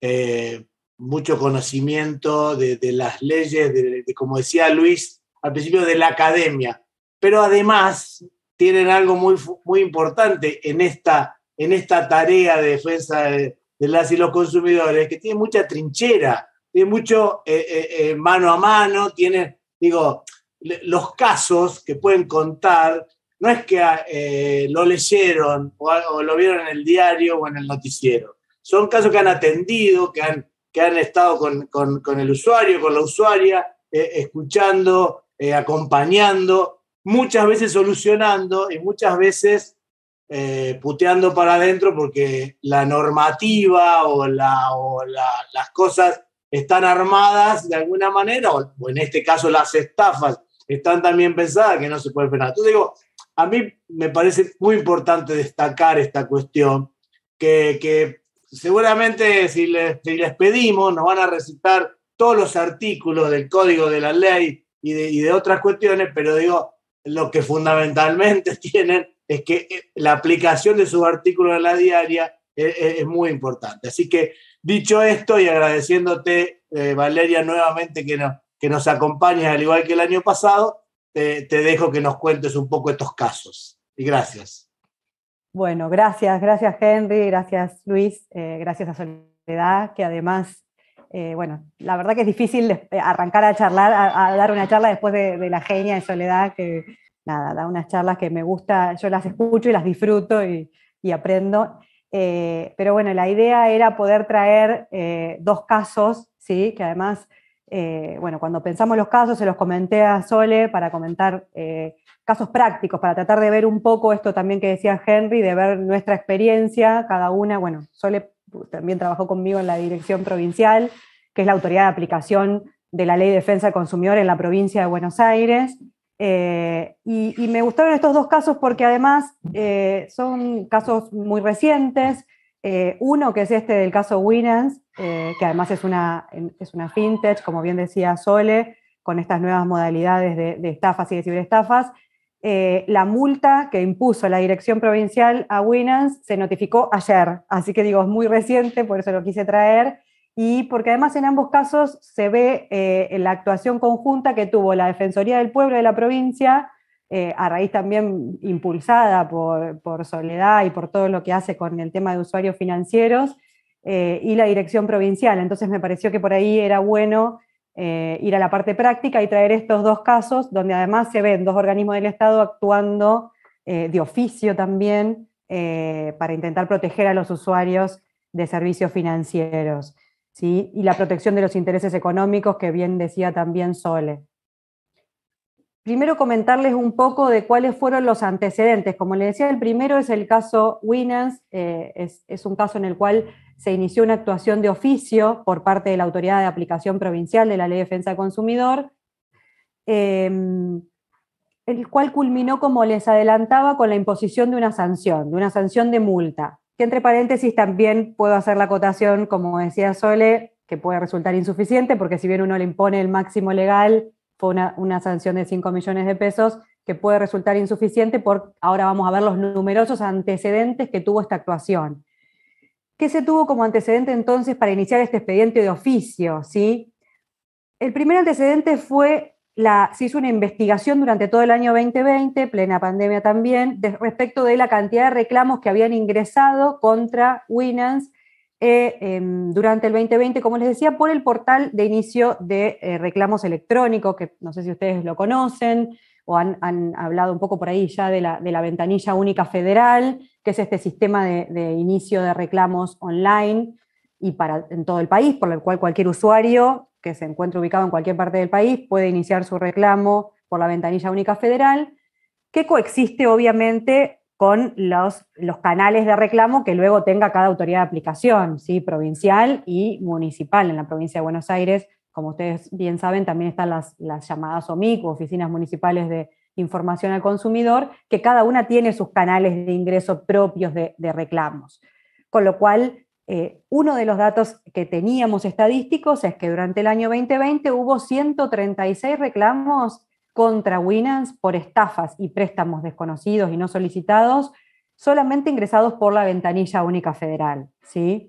mucho conocimiento de las leyes, de, como decía Luis al principio, de la academia, pero además tienen algo muy, muy importante en esta tarea de defensa de las y los consumidores, que tiene mucha trinchera, tiene mucho mano a mano, tiene, los casos que pueden contar, no es que lo leyeron o lo vieron en el diario o en el noticiero. Son casos que han atendido, que han estado con el usuario, con la usuaria, escuchando, acompañando, muchas veces solucionando y muchas veces puteando para adentro porque la normativa o las cosas están armadas de alguna manera, o en este caso las estafas están también pensadas que no se puede frenar. Entonces a mí me parece muy importante destacar esta cuestión, que seguramente si les pedimos nos van a recitar todos los artículos del Código de la Ley y de otras cuestiones, pero lo que fundamentalmente tienen es que la aplicación de sus artículos en la diaria es muy importante. Así que, dicho esto y agradeciéndote, Valeria, nuevamente que nos acompañes al igual que el año pasado, te dejo que nos cuentes un poco estos casos. Y gracias. Bueno, gracias Henry, gracias Luis, gracias a Soledad, que además, la verdad que es difícil arrancar a charlar, a dar una charla después de la genia de Soledad, que da unas charlas que me gusta, yo las escucho y las disfruto y aprendo. Pero la idea era poder traer dos casos, ¿sí? Que además bueno, cuando pensamos los casos, se los comenté a Sole para comentar casos prácticos, para tratar de ver un poco esto también que decía Henry, de ver nuestra experiencia, cada una. Bueno, Sole también trabajó conmigo en la dirección provincial, que es la autoridad de aplicación de la Ley de Defensa del Consumidor en la provincia de Buenos Aires. Y me gustaron estos dos casos porque además son casos muy recientes. Uno que es este del caso Winans, que además es una fintech, como bien decía Sole, con estas nuevas modalidades de estafas y de ciberestafas. La multa que impuso la dirección provincial a Winans se notificó ayer, así que digo, es muy reciente, por eso lo quise traer, y porque además en ambos casos se ve la actuación conjunta que tuvo la Defensoría del Pueblo de la provincia, a raíz también impulsada por Soledad y por todo lo que hace con el tema de usuarios financieros, y la dirección provincial. Entonces me pareció que por ahí era bueno ir a la parte práctica y traer estos dos casos, donde además se ven dos organismos del Estado actuando de oficio también para intentar proteger a los usuarios de servicios financieros, ¿sí? Y la protección de los intereses económicos, que bien decía también Sole. Primero comentarles un poco de cuáles fueron los antecedentes. Como les decía, el primero es el caso Winans, es un caso en el cual se inició una actuación de oficio por parte de la Autoridad de Aplicación Provincial de la Ley de Defensa del Consumidor, el cual culminó, como les adelantaba, con la imposición de una sanción de multa, que entre paréntesis también puedo hacer la acotación, como decía Sole, que puede resultar insuficiente, porque si bien uno le impone el máximo legal, fue una sanción de 5 millones de pesos, que puede resultar insuficiente, ahora vamos a ver los numerosos antecedentes que tuvo esta actuación. ¿Qué se tuvo como antecedente entonces para iniciar este expediente de oficio? ¿Sí? El primer antecedente fue, se hizo una investigación durante todo el año 2020, plena pandemia también, respecto de la cantidad de reclamos que habían ingresado contra Winans durante el 2020, como les decía, por el portal de inicio de reclamos electrónicos, que no sé si ustedes lo conocen, o han hablado un poco por ahí ya de la ventanilla única federal, que es este sistema de inicio de reclamos online y en todo el país, por el cual cualquier usuario que se encuentre ubicado en cualquier parte del país puede iniciar su reclamo por la ventanilla única federal, que coexiste obviamente con los canales de reclamo que luego tenga cada autoridad de aplicación, ¿sí? Provincial y municipal. En la provincia de Buenos Aires, como ustedes bien saben, también están las llamadas OMIC, Oficinas Municipales de Información al Consumidor, que cada una tiene sus canales de ingreso propios de reclamos. Con lo cual, uno de los datos que teníamos estadísticos es que durante el año 2020 hubo 136 reclamos contra Winans por estafas y préstamos desconocidos y no solicitados, solamente ingresados por la ventanilla única federal, ¿sí?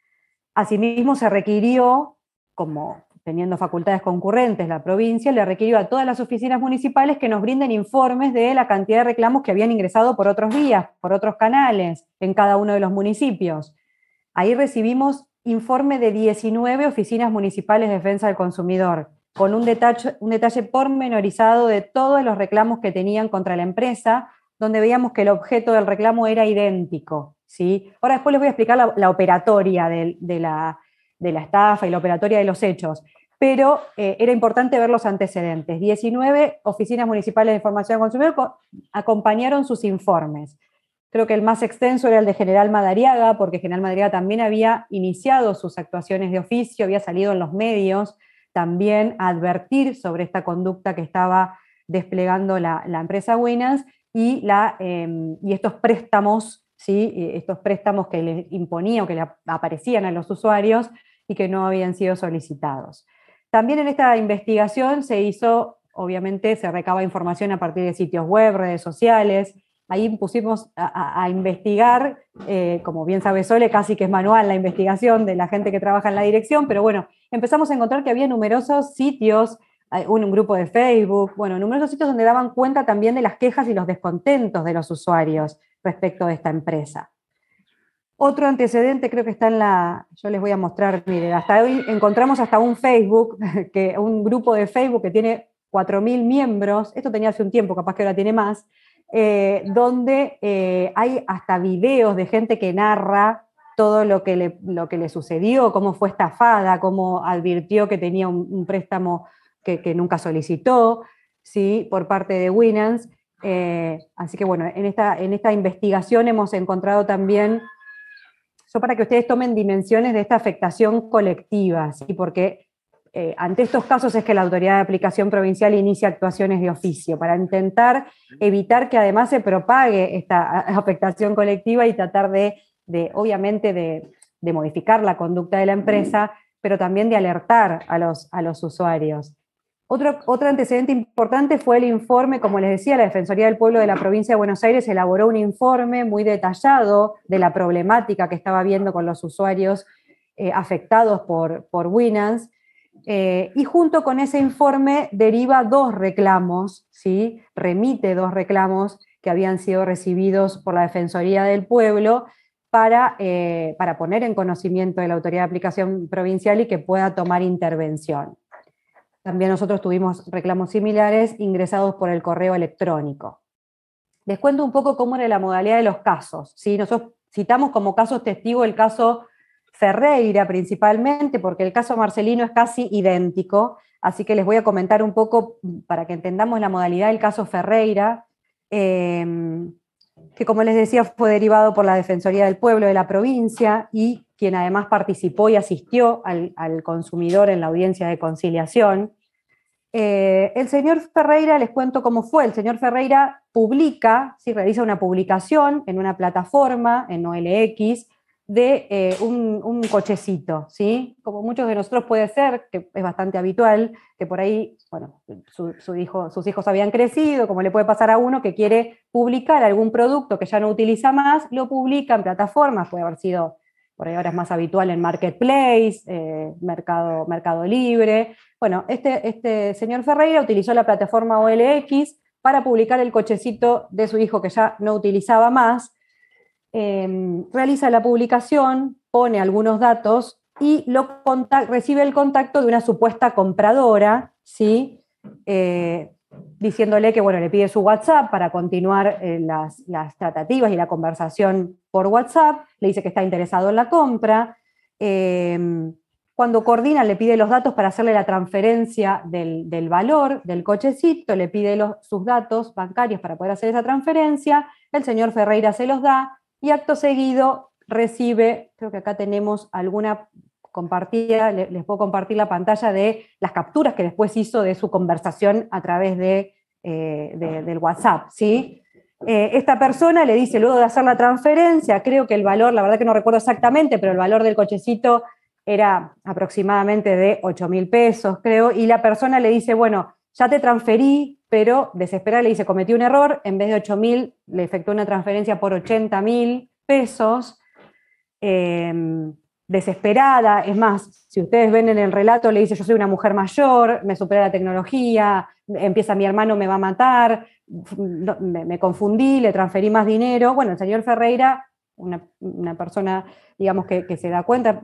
Asimismo, se requirió, como teniendo facultades concurrentes la provincia, le requirió a todas las oficinas municipales que nos brinden informes de la cantidad de reclamos que habían ingresado por otros vías, por otros canales, en cada uno de los municipios. Ahí recibimos informe de 19 oficinas municipales de defensa del consumidor, con un detalle pormenorizado de todos los reclamos que tenían contra la empresa, donde veíamos que el objeto del reclamo era idéntico, ¿sí? Ahora después les voy a explicar la operatoria de la estafa y la operatoria de los hechos, pero era importante ver los antecedentes. 19 oficinas municipales de información al consumidor acompañaron sus informes. Creo que el más extenso era el de General Madariaga, porque General Madariaga también había iniciado sus actuaciones de oficio, había salido en los medios también a advertir sobre esta conducta que estaba desplegando la empresa Winans y estos préstamos, ¿sí? Estos préstamos que les imponía o que le aparecían a los usuarios y que no habían sido solicitados. También en esta investigación obviamente se recaba información a partir de sitios web, redes sociales. Ahí pusimos a investigar, como bien sabe Sole, casi que es manual la investigación de la gente que trabaja en la dirección, pero bueno, empezamos a encontrar que había numerosos sitios, un grupo de Facebook, bueno, numerosos sitios donde daban cuenta también de las quejas y los descontentos de los usuarios respecto de esta empresa. Otro antecedente creo que está yo les voy a mostrar, miren, hasta hoy encontramos hasta un grupo de Facebook que tiene 4.000 miembros, esto tenía hace un tiempo, capaz que ahora tiene más, donde hay hasta videos de gente que narra todo lo que le sucedió, cómo fue estafada, cómo advirtió que tenía un préstamo que nunca solicitó, ¿sí? Por parte de Winans. Así que bueno, en esta investigación hemos encontrado también, para que ustedes tomen dimensiones de esta afectación colectiva, ¿sí? Porque ante estos casos es que la Autoridad de Aplicación Provincial inicia actuaciones de oficio para intentar evitar que además se propague esta afectación colectiva y tratar obviamente de modificar la conducta de la empresa, pero también de alertar a los usuarios. Otro antecedente importante fue el informe, como les decía, la Defensoría del Pueblo de la Provincia de Buenos Aires elaboró un informe muy detallado de la problemática que estaba habiendo con los usuarios afectados por Winans, y junto con ese informe deriva 2 reclamos, ¿sí? Remite 2 reclamos que habían sido recibidos por la Defensoría del Pueblo para poner en conocimiento de la Autoridad de Aplicación Provincial y que pueda tomar intervención. También nosotros tuvimos reclamos similares ingresados por el correo electrónico. Les cuento un poco cómo era la modalidad de los casos, ¿sí? Nosotros citamos como casos testigos el caso Ferreira principalmente, porque el caso Marcelino es casi idéntico, así que les voy a comentar un poco para que entendamos la modalidad del caso Ferreira, que como les decía fue derivado por la Defensoría del Pueblo de la provincia y quien además participó y asistió al consumidor en la audiencia de conciliación. El señor Ferreira, les cuento cómo fue. El señor Ferreira publica, ¿sí? Realiza una publicación en una plataforma, en OLX, de un cochecito, ¿sí? Como muchos de nosotros puede ser, que es bastante habitual, que por ahí, bueno, sus hijos habían crecido, como le puede pasar a uno que quiere publicar algún producto que ya no utiliza más, lo publica en plataformas, puede haber sido, por ahí ahora es más habitual en Marketplace, Mercado Libre. Bueno, este señor Ferreira utilizó la plataforma OLX para publicar el cochecito de su hijo que ya no utilizaba más. Realiza la publicación, pone algunos datos y recibe el contacto de una supuesta compradora, ¿sí? Diciéndole que, bueno, le pide su WhatsApp para continuar las tratativas y la conversación por WhatsApp, le dice que está interesado en la compra. Cuando coordina, le pide los datos para hacerle la transferencia del valor del cochecito, le pide sus datos bancarios para poder hacer esa transferencia, el señor Ferreira se los da, y acto seguido recibe, creo que acá tenemos alguna compartida, les puedo compartir la pantalla de las capturas que después hizo de su conversación a través del WhatsApp, ¿sí? Esta persona le dice, luego de hacer la transferencia, creo que el valor, la verdad que no recuerdo exactamente, pero el valor del cochecito era aproximadamente de 8.000 pesos, creo, y la persona le dice, bueno, ya te transferí, pero desesperada le dice, cometí un error, en vez de 8.000 le efectuó una transferencia por 80.000 pesos, desesperada, es más, si ustedes ven en el relato, le dice, yo soy una mujer mayor, me supera la tecnología, empieza mi hermano, me va a matar, me confundí, le transferí más dinero. Bueno, el señor Ferreira, una persona, digamos, que se da cuenta,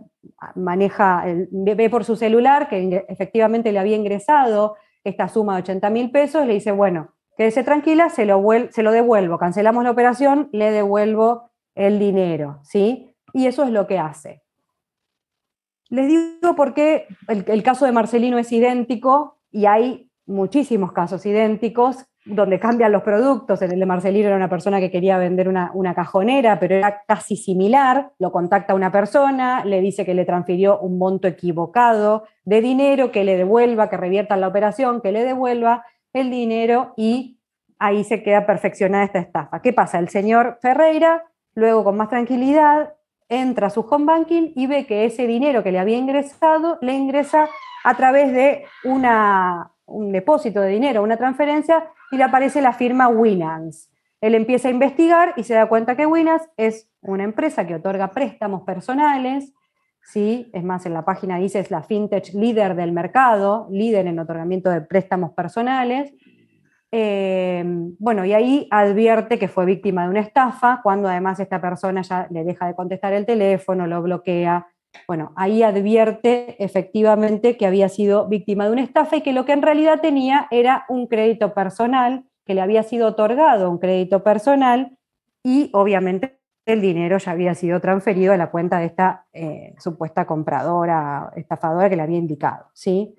ve por su celular que efectivamente le había ingresado esta suma de 80.000 pesos, le dice, bueno, quédese tranquila, se lo devuelvo, cancelamos la operación, le devuelvo el dinero, ¿sí? Y eso es lo que hace. Les digo por qué el caso de Marcelino es idéntico, y hay muchísimos casos idénticos donde cambian los productos. En el de Marcelino era una persona que quería vender una cajonera, pero era casi similar, lo contacta una persona, le dice que le transfirió un monto equivocado de dinero, que le devuelva, que revierta la operación, que le devuelva el dinero, y ahí se queda perfeccionada esta estafa. ¿Qué pasa? El señor Ferreira, luego con más tranquilidad, entra a su home banking y ve que ese dinero que le había ingresado, le ingresa a través de un depósito de dinero, una transferencia, y le aparece la firma Winans. Él empieza a investigar y se da cuenta que Winans es una empresa que otorga préstamos personales, ¿sí? Es más, en la página dice es la fintech líder del mercado, líder en otorgamiento de préstamos personales. Bueno, y ahí advierte que fue víctima de una estafa, cuando además esta persona ya le deja de contestar el teléfono, lo bloquea. Bueno, ahí advierte efectivamente que había sido víctima de una estafa y que lo que en realidad tenía era un crédito personal, que le había sido otorgado un crédito personal, y obviamente el dinero ya había sido transferido a la cuenta de esta supuesta compradora, estafadora que le había indicado, ¿sí?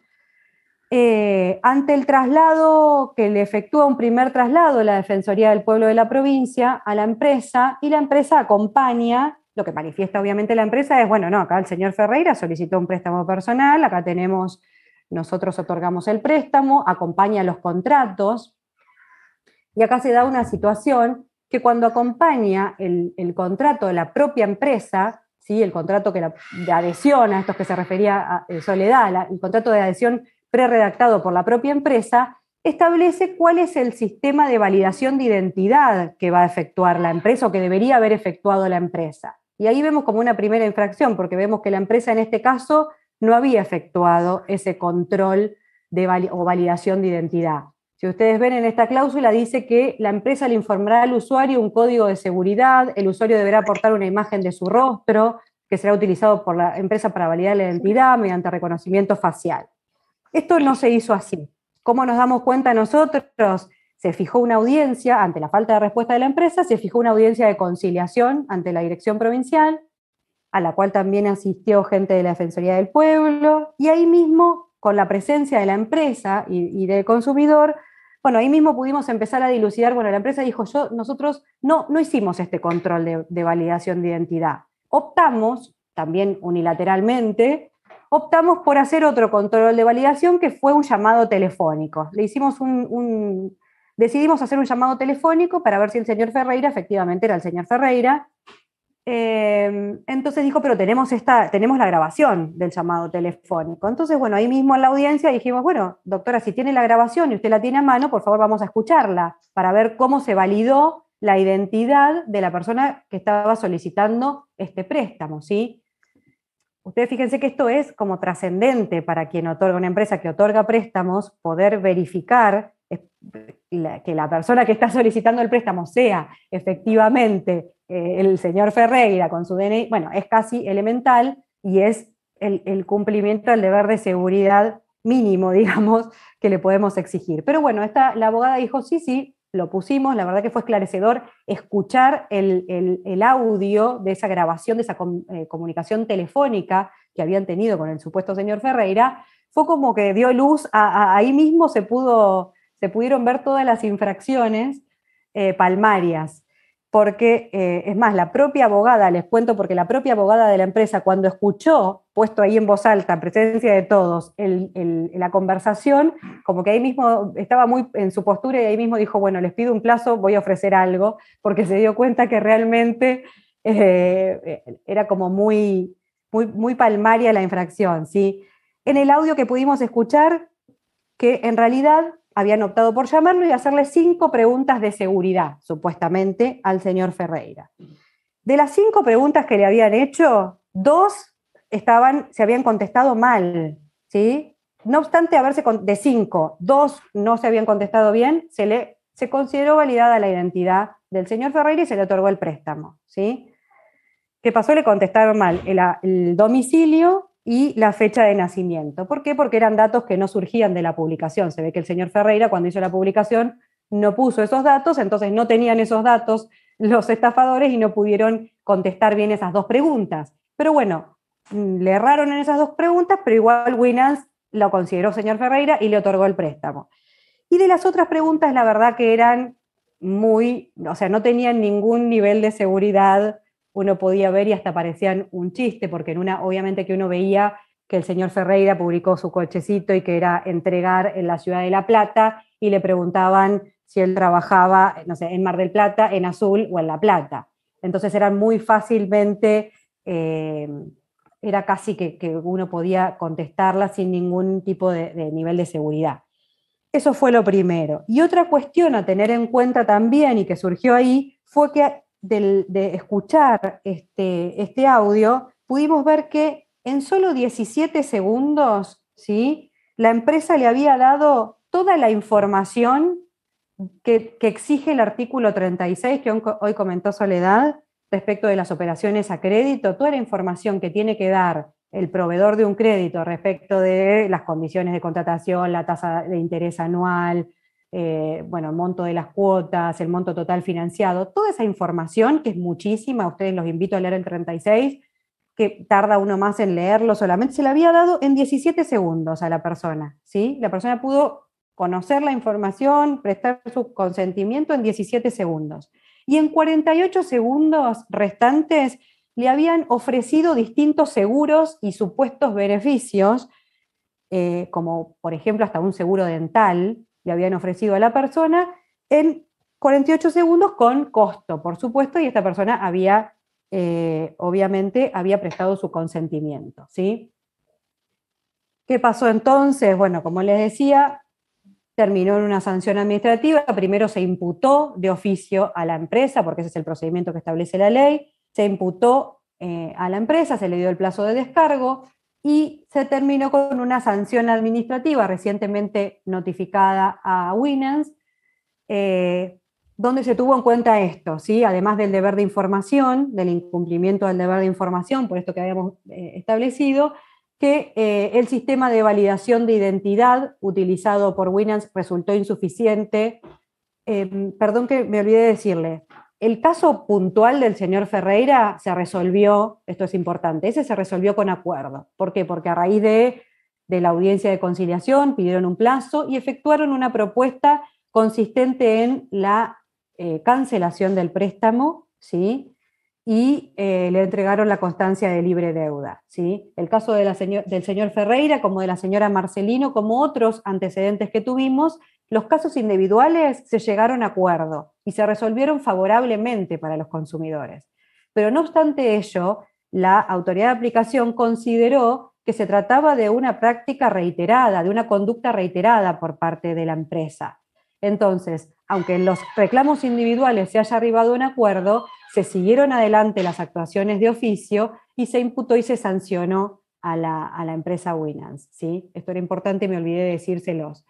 Ante el traslado que le efectúa un primer traslado la Defensoría del Pueblo de la provincia a la empresa, y la empresa acompaña, lo que manifiesta obviamente la empresa es, bueno, no, acá el señor Ferreira solicitó un préstamo personal, acá tenemos, nosotros otorgamos el préstamo, acompaña los contratos, y acá se da una situación que cuando acompaña el contrato de la propia empresa, ¿sí? El contrato de adhesión, a estos que se refería a Soledad, el contrato de adhesión preredactado por la propia empresa, establece cuál es el sistema de validación de identidad que va a efectuar la empresa o que debería haber efectuado la empresa. Y ahí vemos como una primera infracción, porque vemos que la empresa en este caso no había efectuado ese control o validación de identidad. Si ustedes ven en esta cláusula dice que la empresa le informará al usuario un código de seguridad, el usuario deberá aportar una imagen de su rostro, que será utilizado por la empresa para validar la identidad mediante reconocimiento facial. Esto no se hizo así. ¿Cómo nos damos cuenta nosotros? Se fijó una audiencia, ante la falta de respuesta de la empresa, se fijó una audiencia de conciliación ante la dirección provincial, a la cual también asistió gente de la Defensoría del Pueblo, y ahí mismo, con la presencia de la empresa y del consumidor, bueno, ahí mismo pudimos empezar a dilucidar, bueno, la empresa dijo, nosotros no hicimos este control de validación de identidad. Optamos, también unilateralmente, optamos por hacer otro control de validación que fue un llamado telefónico. Le hicimos decidimos hacer un llamado telefónico para ver si el señor Ferreira efectivamente era el señor Ferreira. Entonces dijo, pero tenemos la grabación del llamado telefónico. Entonces, bueno, ahí mismo en la audiencia dijimos, bueno, doctora, si tiene la grabación y usted la tiene a mano, por favor vamos a escucharla para ver cómo se validó la identidad de la persona que estaba solicitando este préstamo, ¿sí? Ustedes fíjense que esto es como trascendente para quien otorga, una empresa que otorga préstamos, poder verificar que la persona que está solicitando el préstamo sea efectivamente el señor Ferreira con su DNI, bueno, es casi elemental y es el cumplimiento del deber de seguridad mínimo, digamos, que le podemos exigir. Pero bueno, la abogada dijo, sí, lo pusimos, la verdad que fue esclarecedor escuchar el audio de esa grabación, de esa comunicación telefónica que habían tenido con el supuesto señor Ferreira, fue como que dio luz, ahí mismo se pudieron ver todas las infracciones palmarias, porque es más, la propia abogada, les cuento, porque la propia abogada de la empresa, cuando escuchó, puesto ahí en voz alta, en presencia de todos, la conversación, como que ahí mismo estaba muy en su postura y ahí mismo dijo, bueno, les pido un plazo, voy a ofrecer algo, porque se dio cuenta que realmente era como muy palmaria la infracción, ¿sí? En el audio que pudimos escuchar, que en realidad habían optado por llamarlo y hacerle 5 preguntas de seguridad, supuestamente, al señor Ferreira. De las 5 preguntas que le habían hecho, 2 se habían contestado mal, ¿sí? No obstante, de 5, 2 no se habían contestado bien, se consideró validada la identidad del señor Ferreira y se le otorgó el préstamo, ¿sí? ¿Qué pasó? Le contestaron mal el domicilio y la fecha de nacimiento. ¿Por qué? Porque eran datos que no surgían de la publicación. Se ve que el señor Ferreira, cuando hizo la publicación, no puso esos datos, entonces no tenían esos datos los estafadores y no pudieron contestar bien esas 2 preguntas. Pero bueno, le erraron en esas 2 preguntas, pero igual Winans lo consideró señor Ferreira y le otorgó el préstamo. Y de las otras preguntas, la verdad que eran no tenían ningún nivel de seguridad. Uno podía ver y hasta parecían un chiste, porque obviamente que uno veía que el señor Ferreira publicó su cochecito y que era entregar en la ciudad de La Plata, y le preguntaban si él trabajaba, no sé, en Mar del Plata, en Azul o en La Plata. Entonces eran muy fácilmente, era casi que uno podía contestarla sin ningún tipo de nivel de seguridad. Eso fue lo primero. Y otra cuestión a tener en cuenta también, y que surgió ahí, fue que de escuchar este audio, pudimos ver que en solo 17 segundos, ¿sí?, la empresa le había dado toda la información que exige el artículo 36, que hoy comentó Soledad, respecto de las operaciones a crédito, toda la información que tiene que dar el proveedor de un crédito respecto de las condiciones de contratación, la tasa de interés anual, bueno, el monto de las cuotas, el monto total financiado, toda esa información, que es muchísima, a ustedes los invito a leer el 36, que tarda uno más en leerlo solamente, se le había dado en 17 segundos a la persona, ¿sí? La persona pudo conocer la información, prestar su consentimiento en 17 segundos. Y en 48 segundos restantes le habían ofrecido distintos seguros y supuestos beneficios, como por ejemplo hasta un seguro dental, le habían ofrecido a la persona en 48 segundos con costo, por supuesto, y esta persona había, obviamente, había prestado su consentimiento, ¿sí? ¿Qué pasó entonces? Bueno, como les decía, terminó en una sanción administrativa. Primero se imputó de oficio a la empresa, porque ese es el procedimiento que establece la ley, se imputó a la empresa, se le dio el plazo de descargo, y se terminó con una sanción administrativa recientemente notificada a Winans, donde se tuvo en cuenta esto, ¿sí? Además del deber de información, del incumplimiento del deber de información, por esto que habíamos establecido, que el sistema de validación de identidad utilizado por Winans resultó insuficiente. Perdón que me olvidé de decirle, el caso puntual del señor Ferreira se resolvió, esto es importante, ese se resolvió con acuerdo. ¿Por qué? Porque a raíz de la audiencia de conciliación pidieron un plazo y efectuaron una propuesta consistente en la cancelación del préstamo, ¿sí? Y le entregaron la constancia de libre deuda, ¿sí? El caso del señor Ferreira, como de la señora Marcelino, como otros antecedentes que tuvimos, los casos individuales se llegaron a acuerdo y se resolvieron favorablemente para los consumidores. Pero no obstante ello, la autoridad de aplicación consideró que se trataba de una práctica reiterada, de una conducta reiterada por parte de la empresa. Entonces, aunque en los reclamos individuales se haya arribado a un acuerdo, se siguieron adelante las actuaciones de oficio y se imputó y se sancionó a la empresa Winans, ¿sí? Esto era importante y me olvidé de decírselos.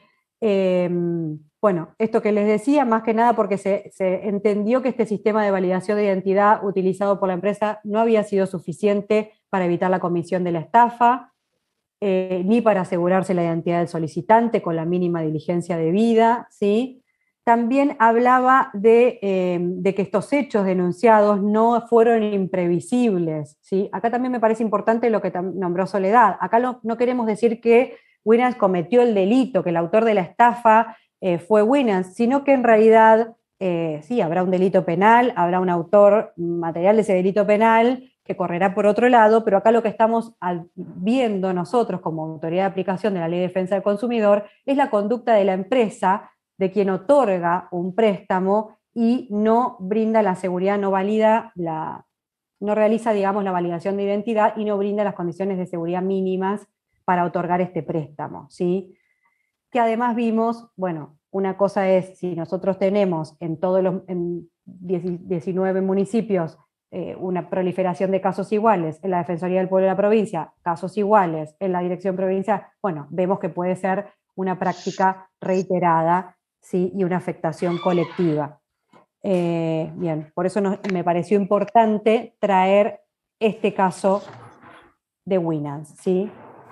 Bueno, esto que les decía, más que nada porque se entendió que este sistema de validación de identidad utilizado por la empresa no había sido suficiente para evitar la comisión de la estafa, ni para asegurarse la identidad del solicitante con la mínima diligencia debida, ¿sí? También hablaba de que estos hechos denunciados no fueron imprevisibles, ¿sí? Acá también me parece importante lo que nombró Soledad. Acá no queremos decir que Winans cometió el delito, que el autor de la estafa fue Winans, sino que en realidad sí, habrá un delito penal, habrá un autor material de ese delito penal que correrá por otro lado, pero acá lo que estamos viendo nosotros como autoridad de aplicación de la Ley de Defensa del Consumidor es la conducta de la empresa, de quien otorga un préstamo y no brinda la seguridad, no realiza, digamos, la validación de identidad y no brinda las condiciones de seguridad mínimas para otorgar este préstamo, ¿sí? Que además vimos, bueno, una cosa es si nosotros tenemos en todos los 19 municipios una proliferación de casos iguales, en la Defensoría del Pueblo de la provincia, casos iguales, en la Dirección Provincial, bueno, vemos que puede ser una práctica reiterada, ¿sí? Y una afectación colectiva. Bien, por eso me pareció importante traer este caso de Winans, ¿sí?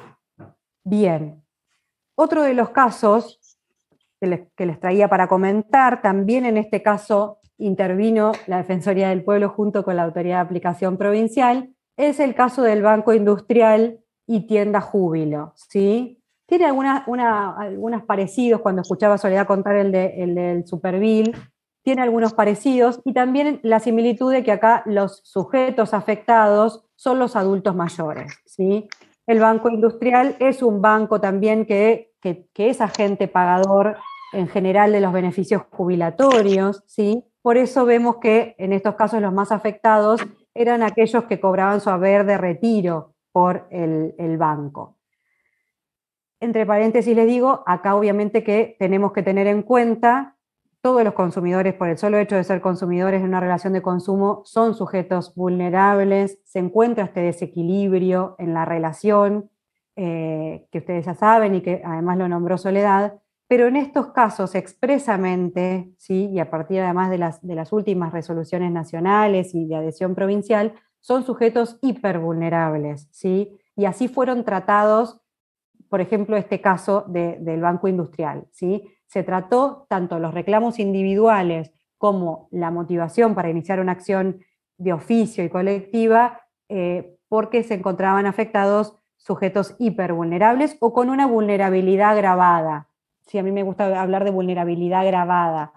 Bien. Otro de los casos que les traía para comentar, también en este caso intervino la Defensoría del Pueblo junto con la Autoridad de Aplicación Provincial, es el caso del Banco Industrial y Tienda Júbilo, ¿sí? Tiene algunos parecidos, cuando escuchaba a Soledad contar el del Superville, tiene algunos parecidos, y también la similitud de que acá los sujetos afectados son los adultos mayores, ¿sí? El Banco Industrial es un banco también que es agente pagador en general de los beneficios jubilatorios, ¿sí? Por eso vemos que en estos casos los más afectados eran aquellos que cobraban su haber de retiro por el banco. Entre paréntesis les digo, acá obviamente que tenemos que tener en cuenta todos los consumidores, por el solo hecho de ser consumidores en una relación de consumo, son sujetos vulnerables, se encuentra este desequilibrio en la relación, que ustedes ya saben y que además lo nombró Soledad, pero en estos casos expresamente, ¿sí? Y a partir además de las últimas resoluciones nacionales y de adhesión provincial, son sujetos hipervulnerables, ¿sí? Y así fueron tratados, por ejemplo, este caso del Banco Industrial, ¿sí? se trató tanto los reclamos individuales como la motivación para iniciar una acción de oficio y colectiva, porque se encontraban afectados sujetos hipervulnerables o con una vulnerabilidad agravada. Sí, a mí me gusta hablar de vulnerabilidad agravada.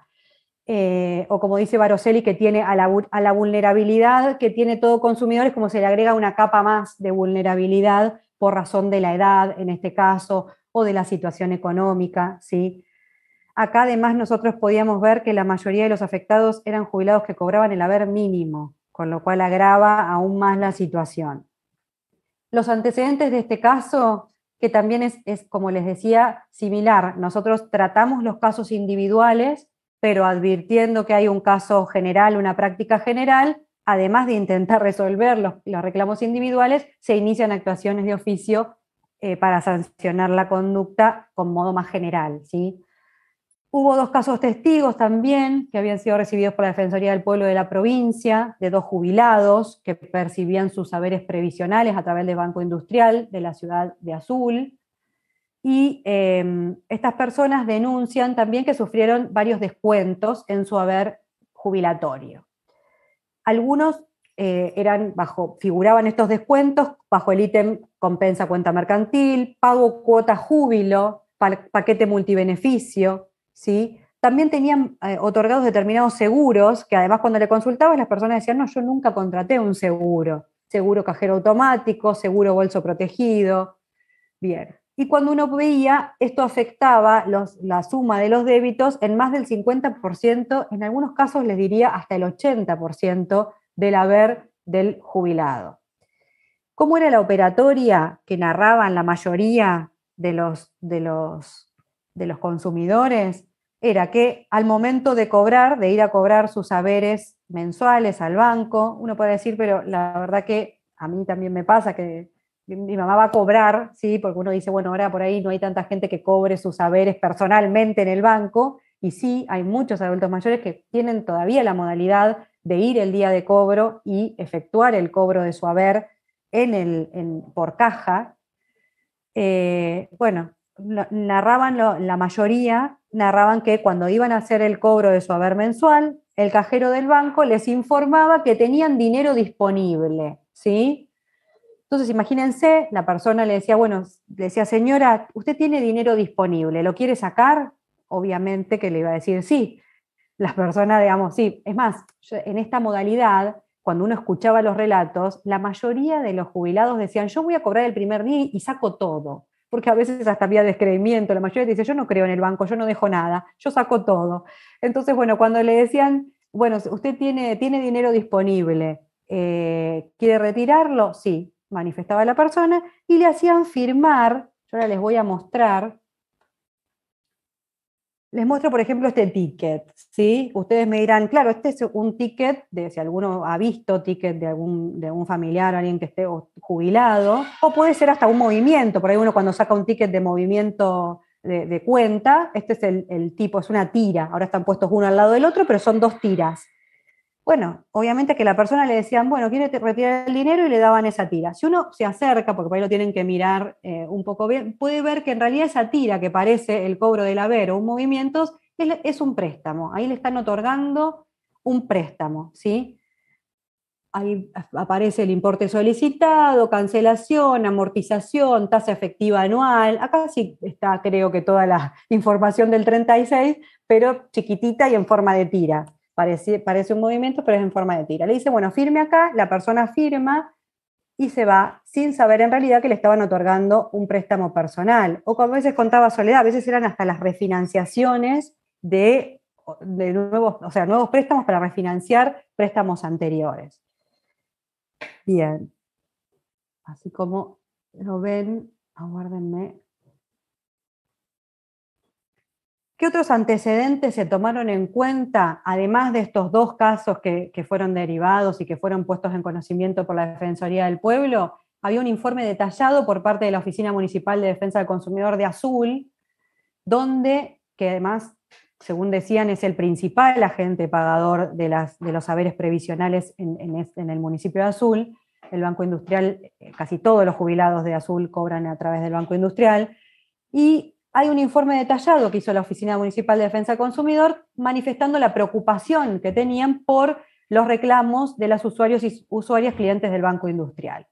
O como dice Baroselli, que tiene a la vulnerabilidad que tiene todo consumidor, es como se le agrega una capa más de vulnerabilidad por razón de la edad, en este caso, o de la situación económica, ¿sí? Acá además nosotros podíamos ver que la mayoría de los afectados eran jubilados que cobraban el haber mínimo, con lo cual agrava aún más la situación. Los antecedentes de este caso, que también es, como les decía, similar. Nosotros tratamos los casos individuales, pero advirtiendo que hay un caso general, una práctica general, además de intentar resolver los reclamos individuales, se inician actuaciones de oficio para sancionar la conducta con modo más general, ¿sí? Hubo 2 casos testigos también que habían sido recibidos por la Defensoría del Pueblo de la provincia, de 2 jubilados que percibían sus saberes previsionales a través del Banco Industrial de la ciudad de Azul. Y estas personas denuncian también que sufrieron varios descuentos en su haber jubilatorio. Algunos figuraban estos descuentos bajo el ítem compensa cuenta mercantil, pago cuota júbilo, paquete multibeneficio, ¿sí? También tenían otorgados determinados seguros, que además cuando le consultabas las personas decían, no, yo nunca contraté un seguro. Seguro cajero automático, seguro bolso protegido. Bien. Y cuando uno veía, esto afectaba la suma de los débitos en más del 50%, en algunos casos les diría hasta el 80% del haber del jubilado. ¿Cómo era la operatoria que narraban la mayoría de los consumidores? Era que al momento de cobrar, de ir a cobrar sus haberes mensuales al banco, uno puede decir, pero la verdad que a mí también me pasa que mi mamá va a cobrar, ¿sí? Porque uno dice, bueno, ahora por ahí no hay tanta gente que cobre sus haberes personalmente en el banco, y sí, hay muchos adultos mayores que tienen todavía la modalidad de ir el día de cobro y efectuar el cobro de su haber por caja. Bueno, la mayoría narraban que cuando iban a hacer el cobro de su haber mensual, el cajero del banco les informaba que tenían dinero disponible, ¿sí? Entonces, imagínense, la persona le decía, señora, usted tiene dinero disponible, ¿lo quiere sacar? Obviamente que le iba a decir sí. Las personas, digamos, sí. Es más, en esta modalidad, cuando uno escuchaba los relatos, la mayoría de los jubilados decían, yo voy a cobrar el primer día y saco todo. Porque a veces hasta había descreimiento, la mayoría dice, yo no creo en el banco, yo no dejo nada, yo saco todo. Entonces, bueno, cuando le decían, bueno, usted tiene dinero disponible, ¿quiere retirarlo? Sí, manifestaba la persona, y le hacían firmar, yo ahora les voy a mostrar, les muestro por ejemplo este ticket, ¿sí? Ustedes me dirán, claro, este es un ticket, si alguno ha visto ticket de algún familiar, alguien que esté jubilado, o puede ser hasta un movimiento, por ahí uno cuando saca un ticket de movimiento de cuenta, este es el tipo, es una tira, ahora están puestos uno al lado del otro, pero son 2 tiras. Bueno, obviamente que la persona le decían, bueno, ¿quiere retirar el dinero? Y le daban esa tira. Si uno se acerca, porque por ahí lo tienen que mirar un poco bien, puede ver que en realidad esa tira que parece el cobro del haber o un movimiento es un préstamo. Ahí le están otorgando un préstamo, ¿sí? Ahí aparece el importe solicitado, cancelación, amortización, tasa efectiva anual. Acá sí está, creo que toda la información del 36, pero chiquitita y en forma de tira. Parece un movimiento, pero es en forma de tira. Le dice, bueno, firme acá, la persona firma y se va sin saber en realidad que le estaban otorgando un préstamo personal. O como a veces contaba Soledad, a veces eran hasta las refinanciaciones de nuevos préstamos para refinanciar préstamos anteriores. Bien. Así como lo ven, aguárdenme. ¿Qué otros antecedentes se tomaron en cuenta, además de estos 2 casos que fueron derivados y que fueron puestos en conocimiento por la Defensoría del Pueblo? Había un informe detallado por parte de la Oficina Municipal de Defensa del Consumidor de Azul, que además, según decían, es el principal agente pagador de los haberes previsionales en el municipio de Azul. El Banco Industrial, casi todos los jubilados de Azul cobran a través del Banco Industrial, y hay un informe detallado que hizo la Oficina Municipal de Defensa del Consumidor manifestando la preocupación que tenían por los reclamos de los usuarios y usuarias clientes del Banco Industrial.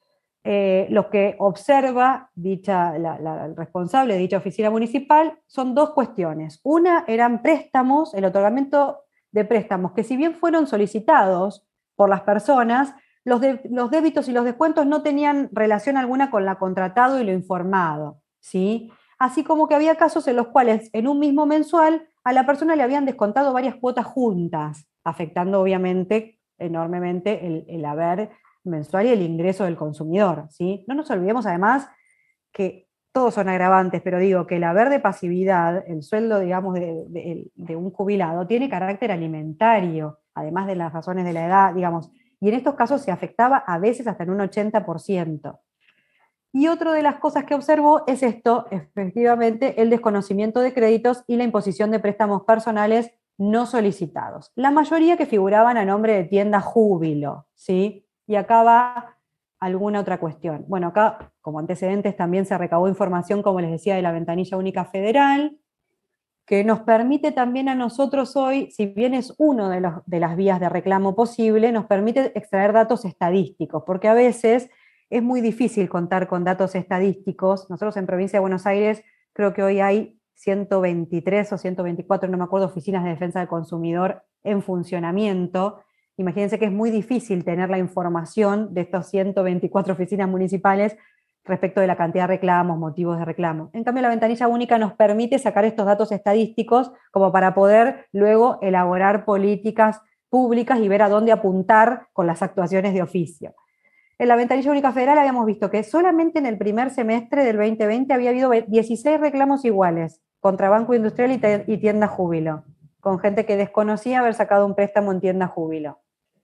Lo que observa la responsable de dicha oficina municipal son dos cuestiones. Una eran préstamos, el otorgamiento de préstamos, que si bien fueron solicitados por las personas, los débitos y los descuentos no tenían relación alguna con lo contratado y lo informado, ¿sí? Así como que había casos en los cuales en un mismo mensual a la persona le habían descontado varias cuotas juntas, afectando obviamente enormemente el haber mensual y el ingreso del consumidor, ¿sí? No nos olvidemos además que todos son agravantes, pero digo que el haber de pasividad, el sueldo, digamos, de un jubilado, tiene carácter alimentario, además de las razones de la edad, digamos, y en estos casos se afectaba a veces hasta en un 80%. Y otra de las cosas que observó es esto, efectivamente, el desconocimiento de créditos y la imposición de préstamos personales no solicitados. La mayoría que figuraban a nombre de tienda Júbilo, ¿sí? Y acá va alguna otra cuestión. Bueno, acá, como antecedentes, también se recabó información, como les decía, de la ventanilla única federal, que nos permite también a nosotros hoy, si bien es uno de las vías de reclamo posible, nos permite extraer datos estadísticos, porque a veces es muy difícil contar con datos estadísticos. Nosotros en Provincia de Buenos Aires creo que hoy hay 123 o 124, no me acuerdo, oficinas de defensa del consumidor en funcionamiento. Imagínense que es muy difícil tener la información de estos 124 oficinas municipales respecto de la cantidad de reclamos, motivos de reclamo. En cambio, la ventanilla única nos permite sacar estos datos estadísticos como para poder luego elaborar políticas públicas y ver a dónde apuntar con las actuaciones de oficio. En la ventanilla única federal habíamos visto que solamente en el primer semestre del 2020 había habido 16 reclamos iguales contra Banco Industrial y tienda Júbilo, con gente que desconocía haber sacado un préstamo en tienda Júbilo.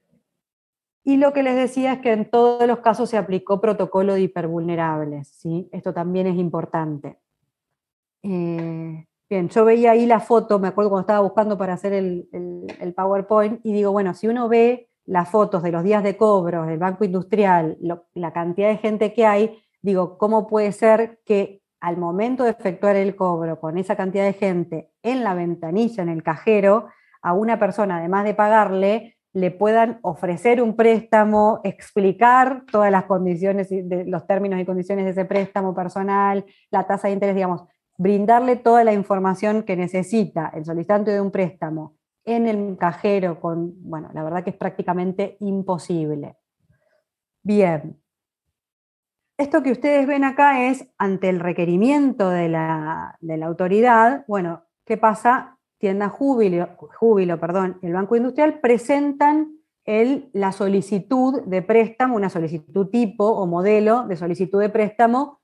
Y lo que les decía es que en todos los casos se aplicó protocolo de hipervulnerables, ¿sí? Esto también es importante. Bien, yo veía ahí la foto, me acuerdo cuando estaba buscando para hacer el PowerPoint, y digo, bueno, si uno ve las fotos de los días de cobro del Banco Industrial, la cantidad de gente que hay, digo, ¿cómo puede ser que al momento de efectuar el cobro con esa cantidad de gente en la ventanilla, en el cajero, a una persona, además de pagarle, le puedan ofrecer un préstamo, explicar todas las condiciones, los términos y condiciones de ese préstamo personal, la tasa de interés, digamos, brindarle toda la información que necesita el solicitante de un préstamo en el cajero, bueno, la verdad que es prácticamente imposible. Bien. Esto que ustedes ven acá es ante el requerimiento de la autoridad. Bueno, ¿qué pasa? Tienda Júbilo, el Banco Industrial presentan la solicitud de préstamo, una solicitud tipo o modelo de solicitud de préstamo,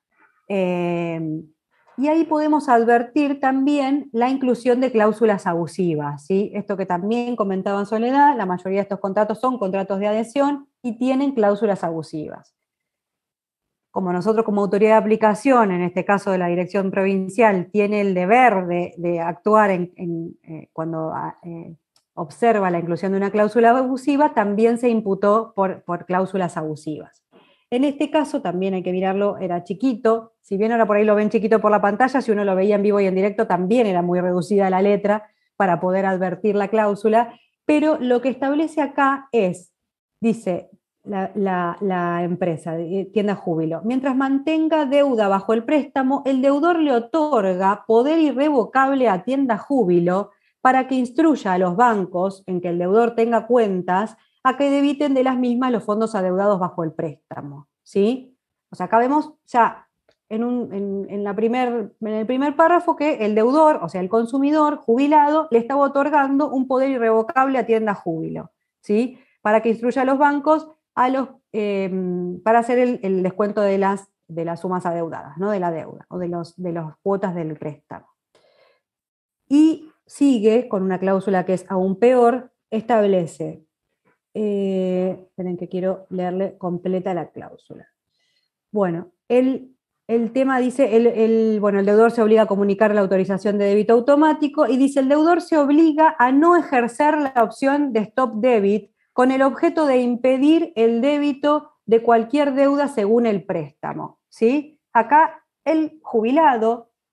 y ahí podemos advertir también la inclusión de cláusulas abusivas, ¿sí? Esto que también comentaba en Soledad, la mayoría de estos contratos son contratos de adhesión y tienen cláusulas abusivas. Como nosotros como autoridad de aplicación, en este caso de la Dirección Provincial, tiene el deber de actuar cuando observa la inclusión de una cláusula abusiva, también se imputó por cláusulas abusivas. En este caso también hay que mirarlo, era chiquito, si bien ahora por ahí lo ven chiquito por la pantalla, si uno lo veía en vivo y en directo también era muy reducida la letra para poder advertir la cláusula, pero lo que establece acá dice, la empresa, tienda Júbilo, mientras mantenga deuda bajo el préstamo, el deudor le otorga poder irrevocable a tienda Júbilo para que instruya a los bancos en que el deudor tenga cuentas a que debiten de las mismas los fondos adeudados bajo el préstamo, ¿sí? O sea, acá vemos ya en el primer párrafo que el deudor, o sea, el consumidor jubilado, le estaba otorgando un poder irrevocable a tienda Júbilo, ¿sí? Para que instruya a los bancos para hacer el descuento de las sumas adeudadas, ¿no? De la deuda o de las cuotas del préstamo. Y sigue con una cláusula que es aún peor, establece, esperen que quiero leerle completa la cláusula. Bueno, el tema dice, el deudor se obliga a comunicar la autorización de débito automático y dice, el deudor se obliga a no ejercer la opción de stop debit con el objeto de impedir el débito de cualquier deuda según el préstamo, ¿sí? Acá el jubilado,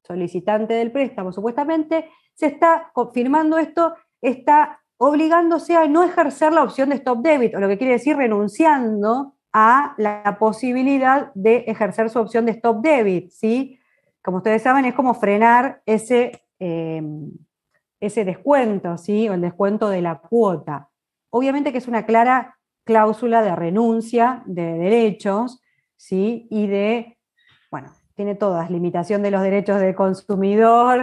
solicitante del préstamo, supuestamente, se está confirmando esto, está obligándose a no ejercer la opción de stop debit, o lo que quiere decir renunciando a la posibilidad de ejercer su opción de stop debit, ¿sí? Como ustedes saben, es como frenar ese descuento, ¿sí? O el descuento de la cuota. Obviamente que es una clara cláusula de renuncia de derechos, ¿sí? Y bueno, tiene todas, limitación de los derechos del consumidor,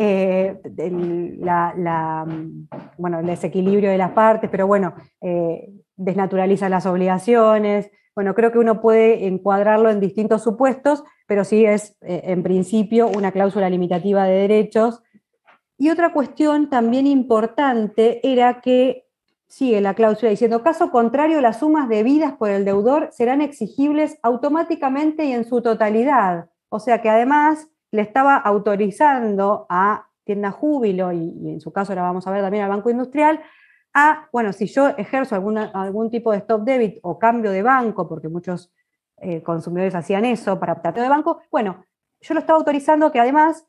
bueno, el desequilibrio de las partes, pero bueno, desnaturaliza las obligaciones. Bueno, creo que uno puede encuadrarlo en distintos supuestos, pero sí es, en principio, una cláusula limitativa de derechos. Y otra cuestión también importante era que sigue la cláusula diciendo, caso contrario, las sumas debidas por el deudor serán exigibles automáticamente y en su totalidad. O sea que además le estaba autorizando a Tienda Júbilo, y en su caso la vamos a ver también al Banco Industrial, bueno, si yo ejerzo algún tipo de stop debit o cambio de banco, porque muchos consumidores hacían eso para optar de banco, bueno, yo lo estaba autorizando que además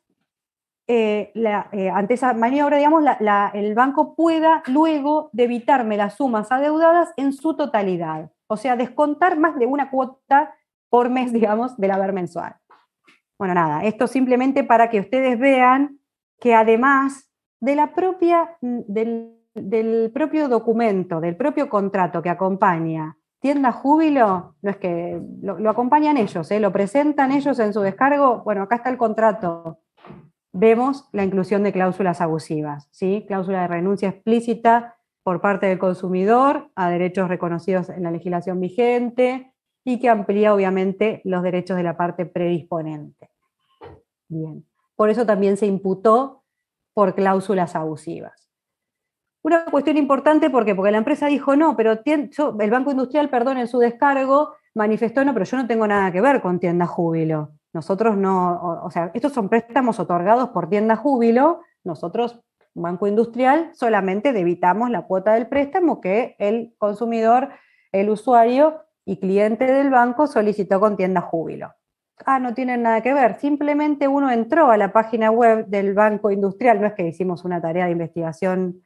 ante esa maniobra, digamos, el banco pueda luego debitarme las sumas adeudadas en su totalidad. O sea, descontar más de una cuota por mes, digamos, del haber mensual. Bueno, nada, esto simplemente para que ustedes vean que además de del propio documento, del propio contrato que acompaña Tienda Júbilo, no es que lo acompañan ellos, lo presentan ellos en su descargo, bueno, acá está el contrato. Vemos la inclusión de cláusulas abusivas, ¿sí? Cláusula de renuncia explícita por parte del consumidor a derechos reconocidos en la legislación vigente y que amplía obviamente los derechos de la parte predisponente. Bien, por eso también se imputó por cláusulas abusivas. Una cuestión importante, porque la empresa dijo no, pero el Banco Industrial, perdón, en su descargo manifestó no, pero yo no tengo nada que ver con Tienda Júbilo. Nosotros no, o sea, estos son préstamos otorgados por Tienda Júbilo, nosotros, Banco Industrial, solamente debitamos la cuota del préstamo que el consumidor, el usuario y cliente del banco solicitó con Tienda Júbilo. No tienen nada que ver, simplemente uno entró a la página web del Banco Industrial, no es que hicimos una tarea de investigación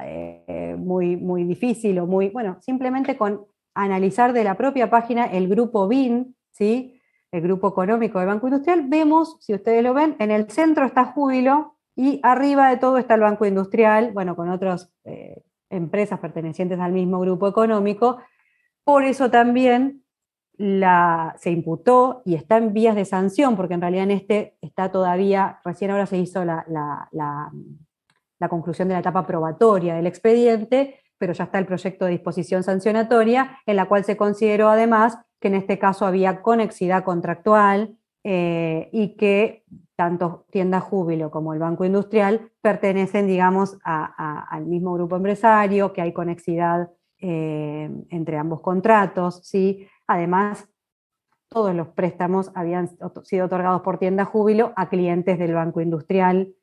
muy difícil o bueno, simplemente con analizar de la propia página el grupo BIN, ¿sí? El grupo económico del Banco Industrial, vemos, si ustedes lo ven, en el centro está Júbilo y arriba de todo está el Banco Industrial, bueno, con otras empresas pertenecientes al mismo grupo económico. Por eso también se imputó y está en vías de sanción, porque en realidad está todavía, recién ahora se hizo la conclusión de la etapa probatoria del expediente, pero ya está el proyecto de disposición sancionatoria, en la cual se consideró además que en este caso había conexidad contractual y que tanto Tienda Júbilo como el Banco Industrial pertenecen, digamos, al mismo grupo empresario, que hay conexidad entre ambos contratos, ¿sí? Además, todos los préstamos habían sido otorgados por Tienda Júbilo a clientes del Banco Industrial.